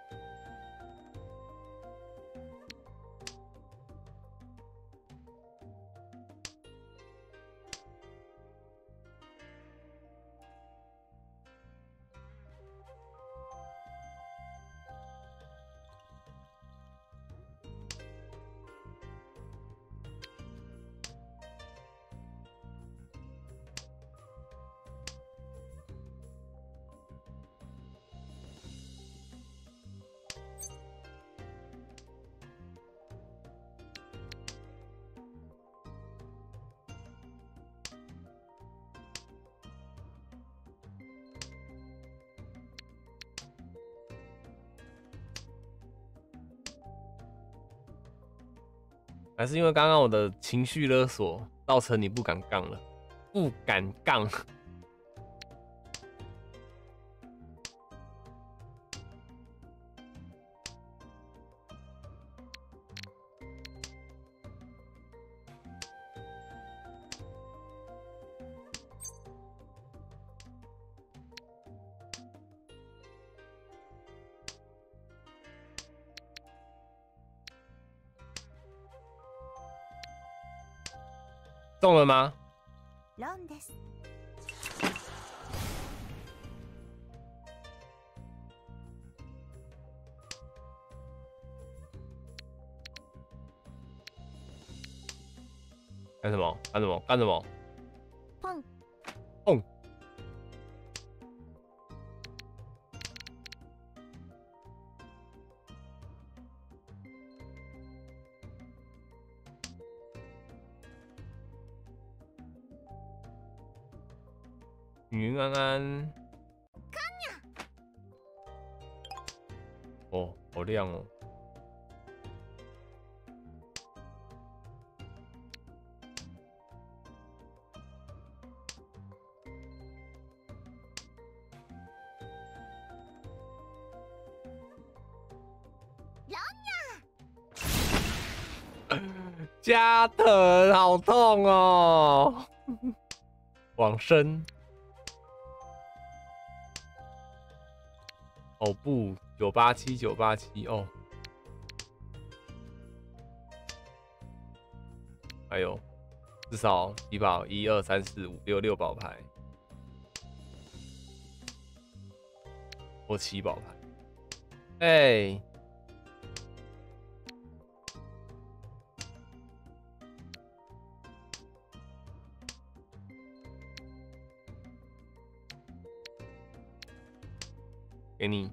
还是因为刚刚我的情绪勒索，造成你不敢杠了，不敢杠。中了吗？ ロンです。 干什么？干什么？干什么？ ポン砰！云安安，哦，好亮哦！加藤，好痛哦！往生。哦不，987哦。还有，至少几宝，1、2、3、4、5、6，6宝牌，或7宝牌。哎。给你。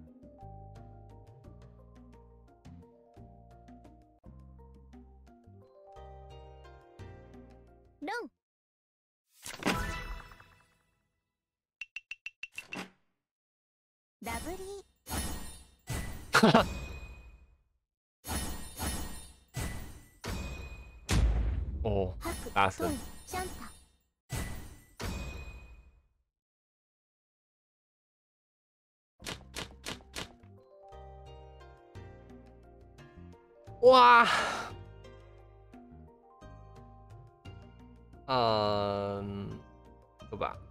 ロンダブリ哦， ハク大声トンシャンタ哇，对吧？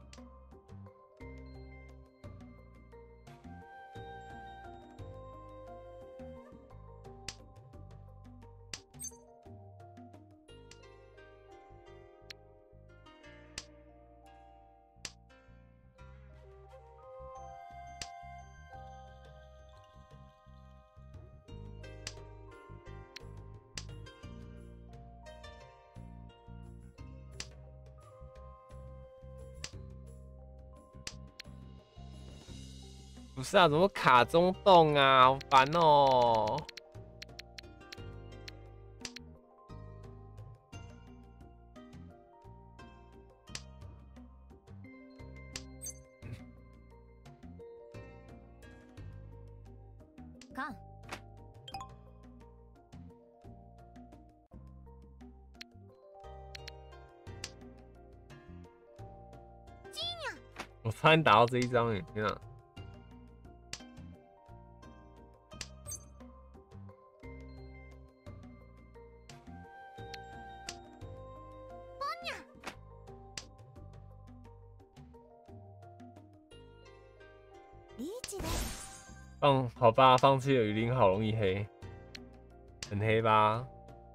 不是啊，怎么卡中洞啊？好烦哦！ カン我差点打到这一张耶！天啊！ リーチです。 好吧，放弃了雨林好容易黑，很黑吧？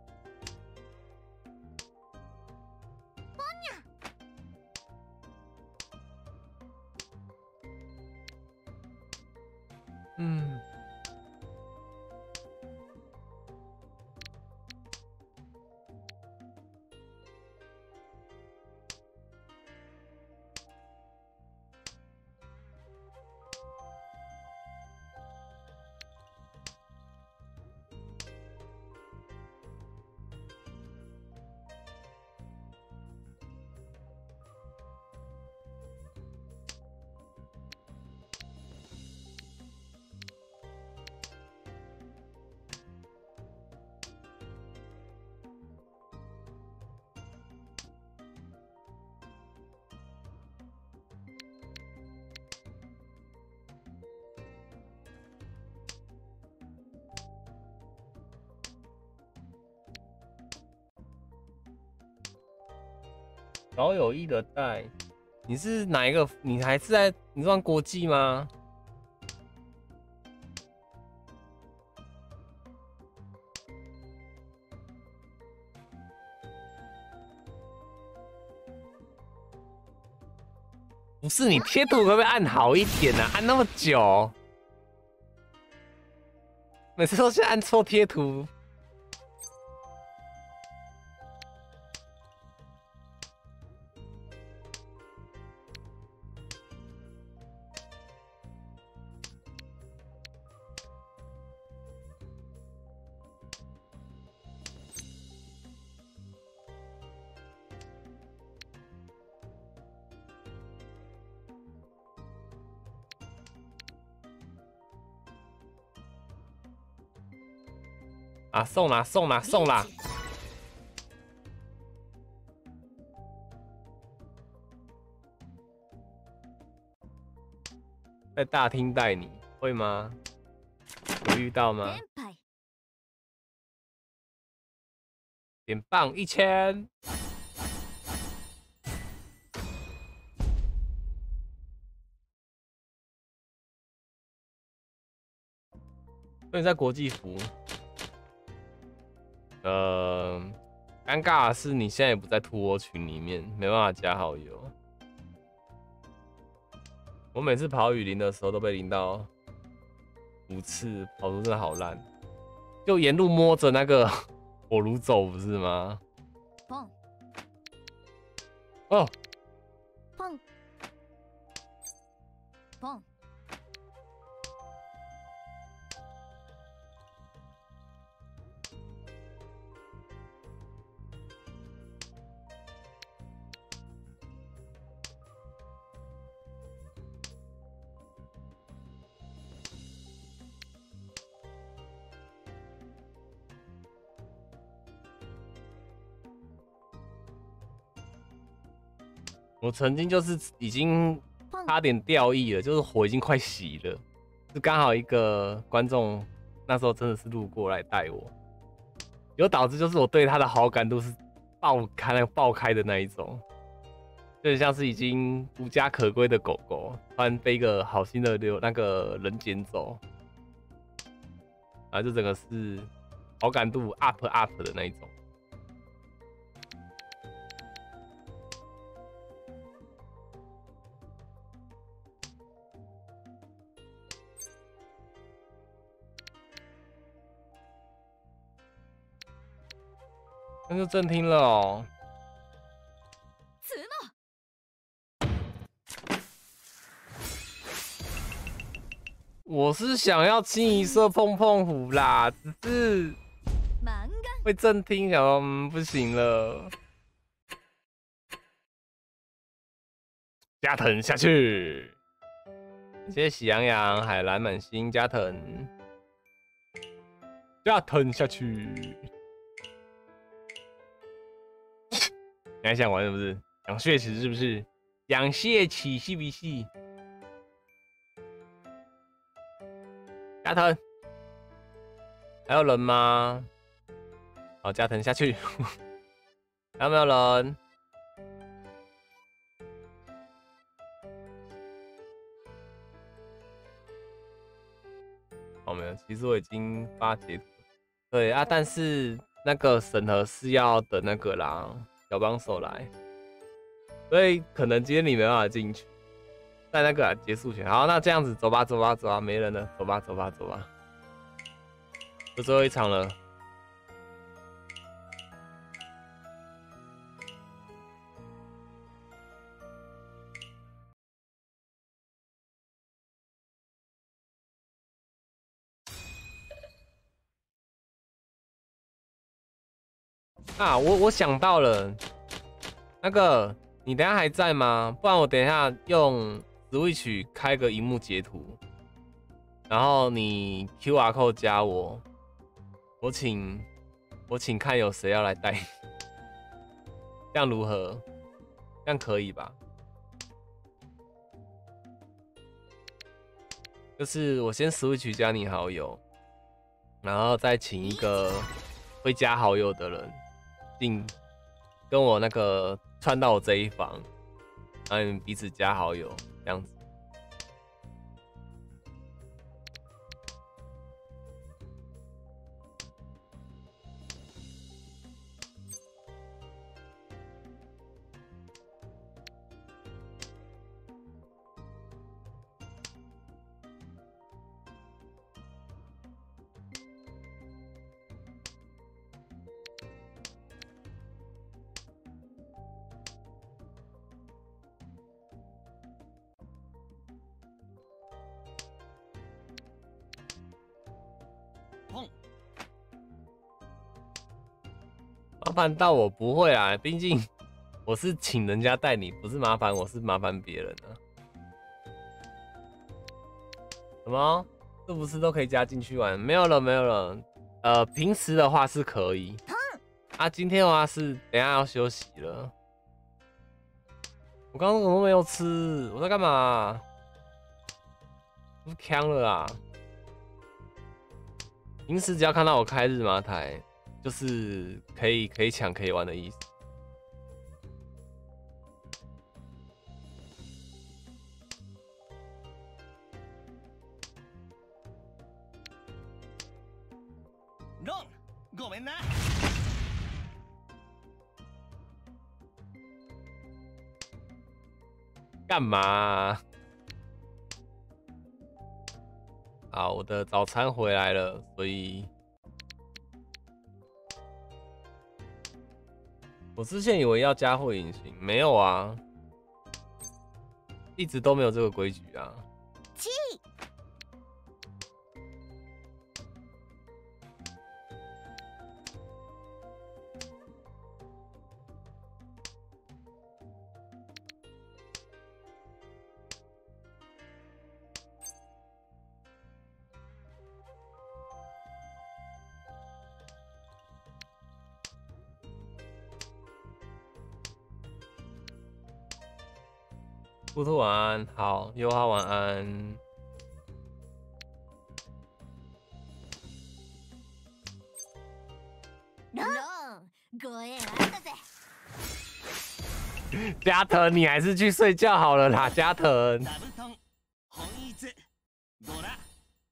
嗯。少有意的带，你是哪一个？你还是在你算国际吗？不是，你贴图可不可以按好一点啊？按那么久，每次都是按错贴图。 啊，送啦送啦送啦！在大厅带你会吗？有遇到吗？ 連敗点棒1000。所以你在国际服，尴尬的是你现在也不在兔窝群里面，没办法加好友。我每次跑雨林的时候都被淋到5次，跑图真的好烂，就沿路摸着那个火炉走，不是吗？ ポン哦， ポンポン我曾经就是已经差点掉翼了，就是火已经快熄了，就刚好一个观众那时候真的是路过来带我，有导致就是我对他的好感度是爆开的那一种，就很像是已经无家可归的狗狗，突然被一个好心的那个人捡走，然后就整个是好感度 up 的那一种。那就正听了哦。我是想要清一色碰碰虎啦，只是漫画会正听，想说不行了。加藤下去，谢谢喜羊羊、海蓝满星、加藤下去。你还想玩是不是？想血起是不是？想血起是不是？加藤，还有人吗？好，加藤下去。还有没有人？哦，没有，其实我已经发截图了。对啊，但是那个审核是要等那个啦。小帮手来，所以可能今天你没办法进去，在那个结束前。好，那这样子走吧，走吧，走吧，没人了，走吧，走吧，走吧，就最后一场了。啊，我想到了，那个你等一下还在吗？不然我等一下用 Switch 开个荧幕截图，然后你 QR code 加我，我请看有谁要来带你，这样如何？这样可以吧？就是我先 Switch 加你好友，然后再请一个会加好友的人。跟我那个串到我这一房，然后你们彼此加好友，这样子。麻烦到我不会啦，毕竟我是请人家带你，不是麻烦我，是麻烦别人啊。什么？是不是都可以加进去玩？没有了，没有了。 平时的话是可以。啊，今天的话是等一下要休息了。我刚刚怎么都没有吃？我在干嘛？不是呛了啊！平时只要看到我开日麻台，就是可以抢可以玩的意思。 ロン、ごめんな。 干嘛啊？好，我的早餐回来了，所以我之前以为要加会隐形，没有啊，一直都没有这个规矩啊。兔兔晚安，好，优哈晚安。 ロン、ご縁あったぜ。 加藤，你还是去睡觉好了啦，加藤。 座布団、本一、ドラ、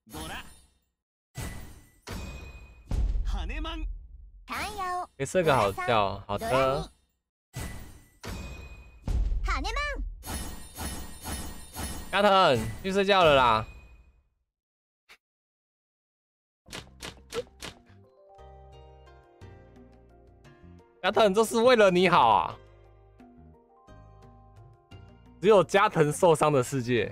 羽マン。 タンヤオ、 可以睡个好觉，好的。 羽マン。 加藤，去睡觉了啦。加藤，这是为了你好啊！只有加藤受伤的世界。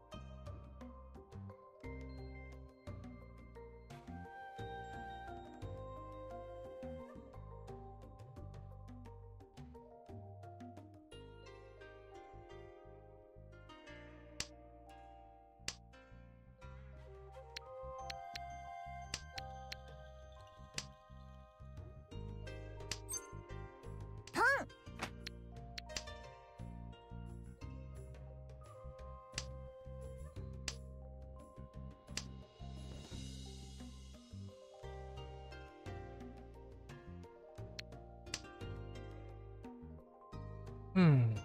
嗯，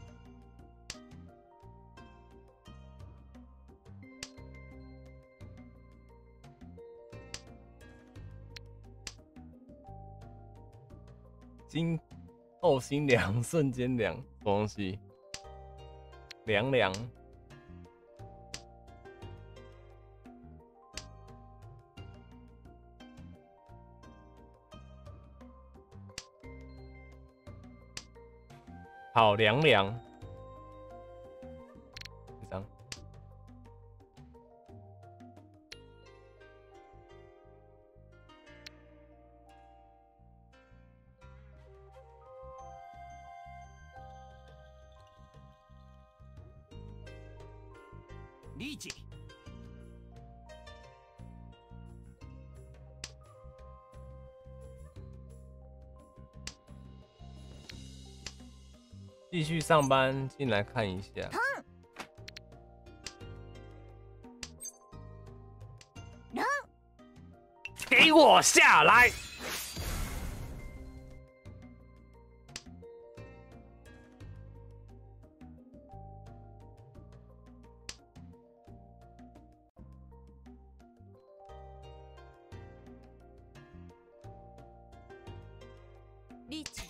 心哦，心凉，瞬间凉，什么东西？凉凉。好凉凉，这张リーチ。 继续上班，进来看一下。给我下来！ リーチ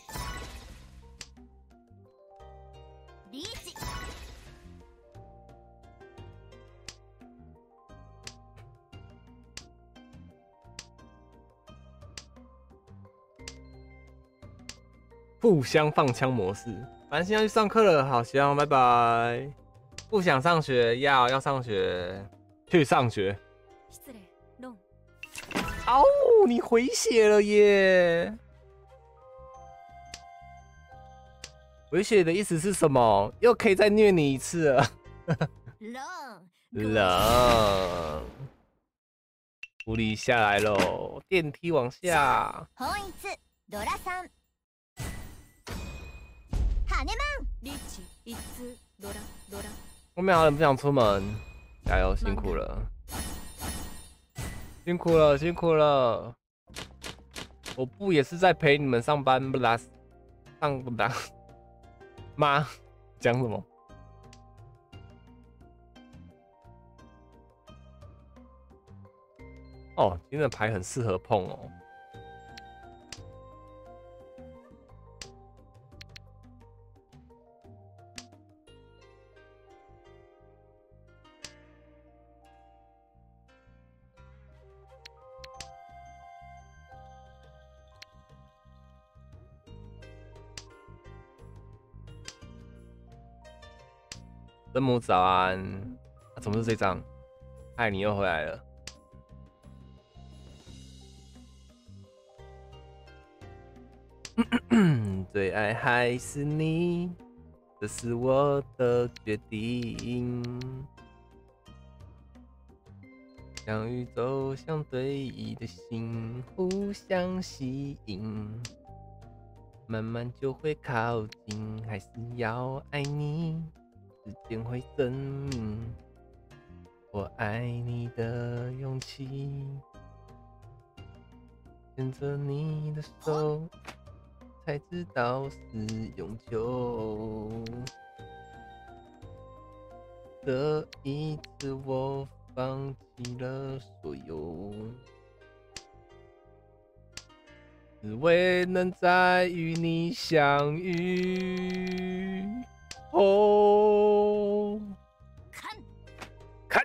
リーチ。 互相放枪模式。反正现在去上课了，好香，拜拜。不想上学，要上学，去上学。 失礼ロン嗷、你回血了耶！回血的意思是什么？又可以再虐你一次了。 ロン、 冷， 狐狸下来喽，电梯往下。 本一ドラさん羽マンリーチ一通ドラドラ后面还有人不想出门，加油，辛苦了，辛苦了，辛苦了。我不也是在陪你们上班不啦？上不啦？妈，讲什么？哦，今天的牌很适合碰哦。生母早安，怎么是这张？嗨，你又回来了。最爱还是你，这是我的决定。像宇宙相对应的心，互相吸引，慢慢就会靠近。还是要爱你，时间会证明我爱你的勇气。牵着你的手。才知道是永久。这一次我放弃了所有，只为能再与你相遇。哦，看，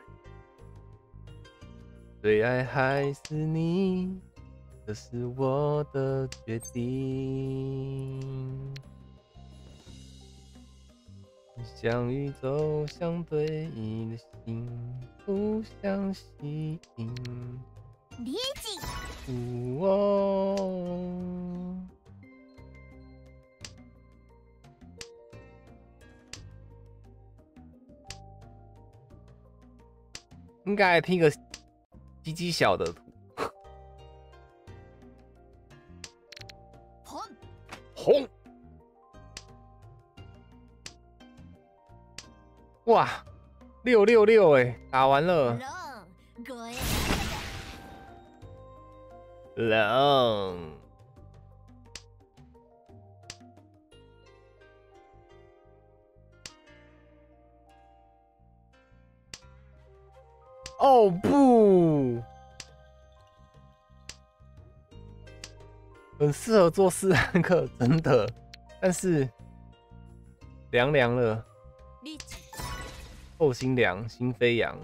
最爱还是你。这是我的决定，像宇宙相对应的心，互相吸引。 リーチ哦，应该听个鸡鸡小的图。红，哇，666哎，打完了。冷，哦不，很适合做斯兰克，真的，但是凉凉了，后心凉，心飞扬。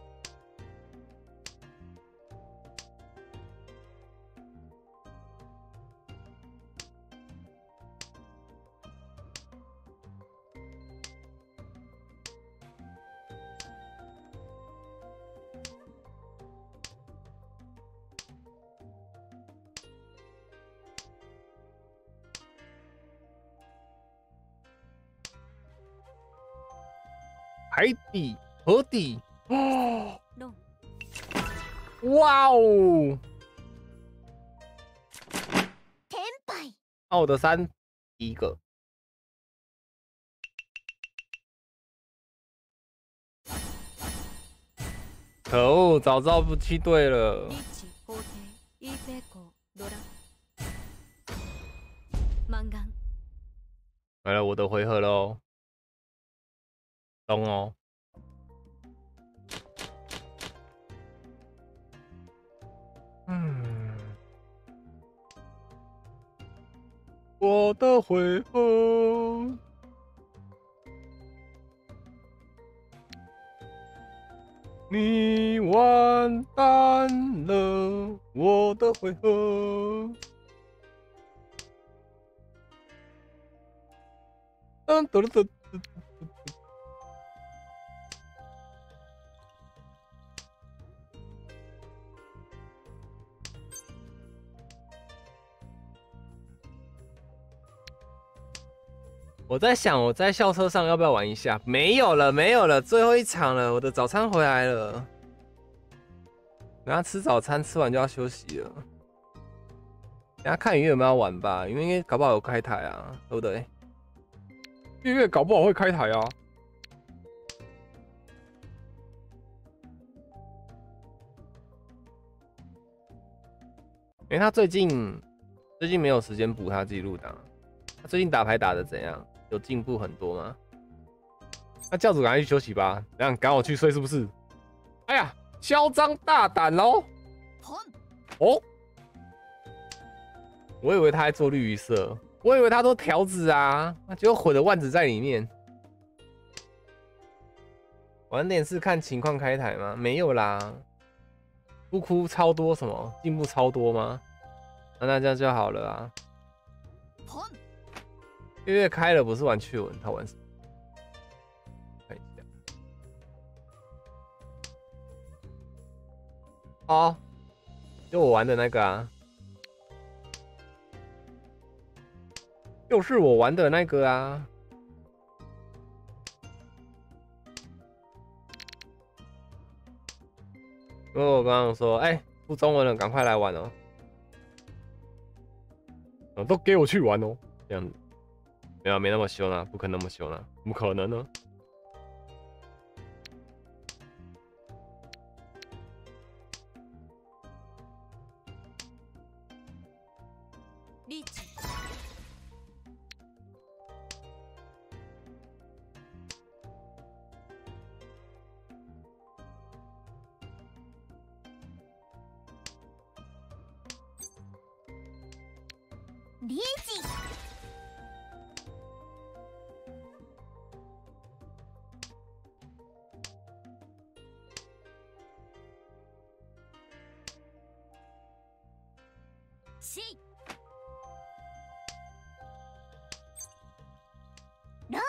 海底、河底，哦，哇哦！ 天敗奥德山一个，可恶，早知道不去对了。来了，我的回合喽。懂哦。我的回合。你完蛋了，我的回合。噔噔噔噔。我在想，我在校车上要不要玩一下？没有了，没有了，最后一场了，我的早餐回来了。 等下吃早餐，吃完就要休息了。等下看月有没有要玩吧，因为搞不好有开台啊，对不对？月搞不好会开台啊。因为他最近没有时间补他记录档，他最近打牌打得怎样？有进步很多吗？那教主赶快去休息吧，这样赶我去睡是不是？哎呀，嚣张大胆喽！哦，我以为他在做绿鱼色，我以为他做条子啊，结果混了万子在里面。晚点是看情况开台吗？没有啦。哭超多什么？进步超多吗？那这样就好了啊。月开了不是玩趣闻，他玩什么？看一下。哦，就我玩的那个啊，就是我玩的那个啊。因为我刚刚说，哎、出中文了，赶快来玩哦！都给我去玩哦，这样子，没那么凶啊，不可能那么凶啊，怎么可能呢？ リーチリーチシーロン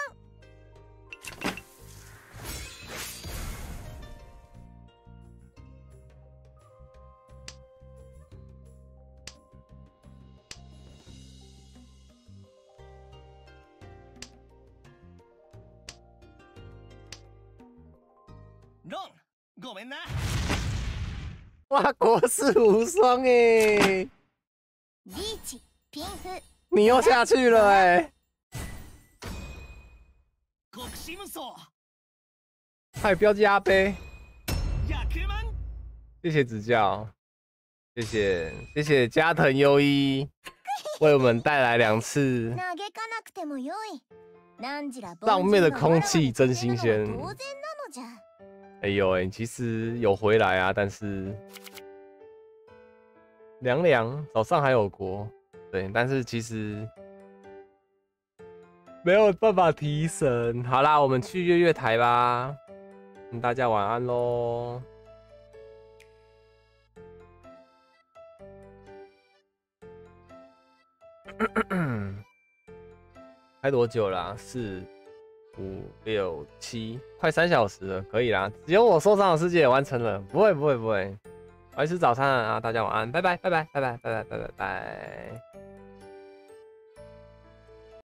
ロンごめんな。 哇，国士无双哎！ リーチピンフ你又下去了哎！ 国士無双还有标记阿杯， 100万。 谢谢指教，谢谢加藤优一为我们带来2次。 嘆かなくてもよい何時ら上面的空气真新鲜当然なのじゃ哎呦哎，其实有回来啊，但是凉凉，早上还有国，对，但是其实没有办法提神。好啦，我们去月月台吧，大家晚安喽。开多久啦？4、5、6、7，快3小时了，可以啦。只有我受伤的世界也完成了，不会。我要吃早餐啊，大家晚安，拜拜。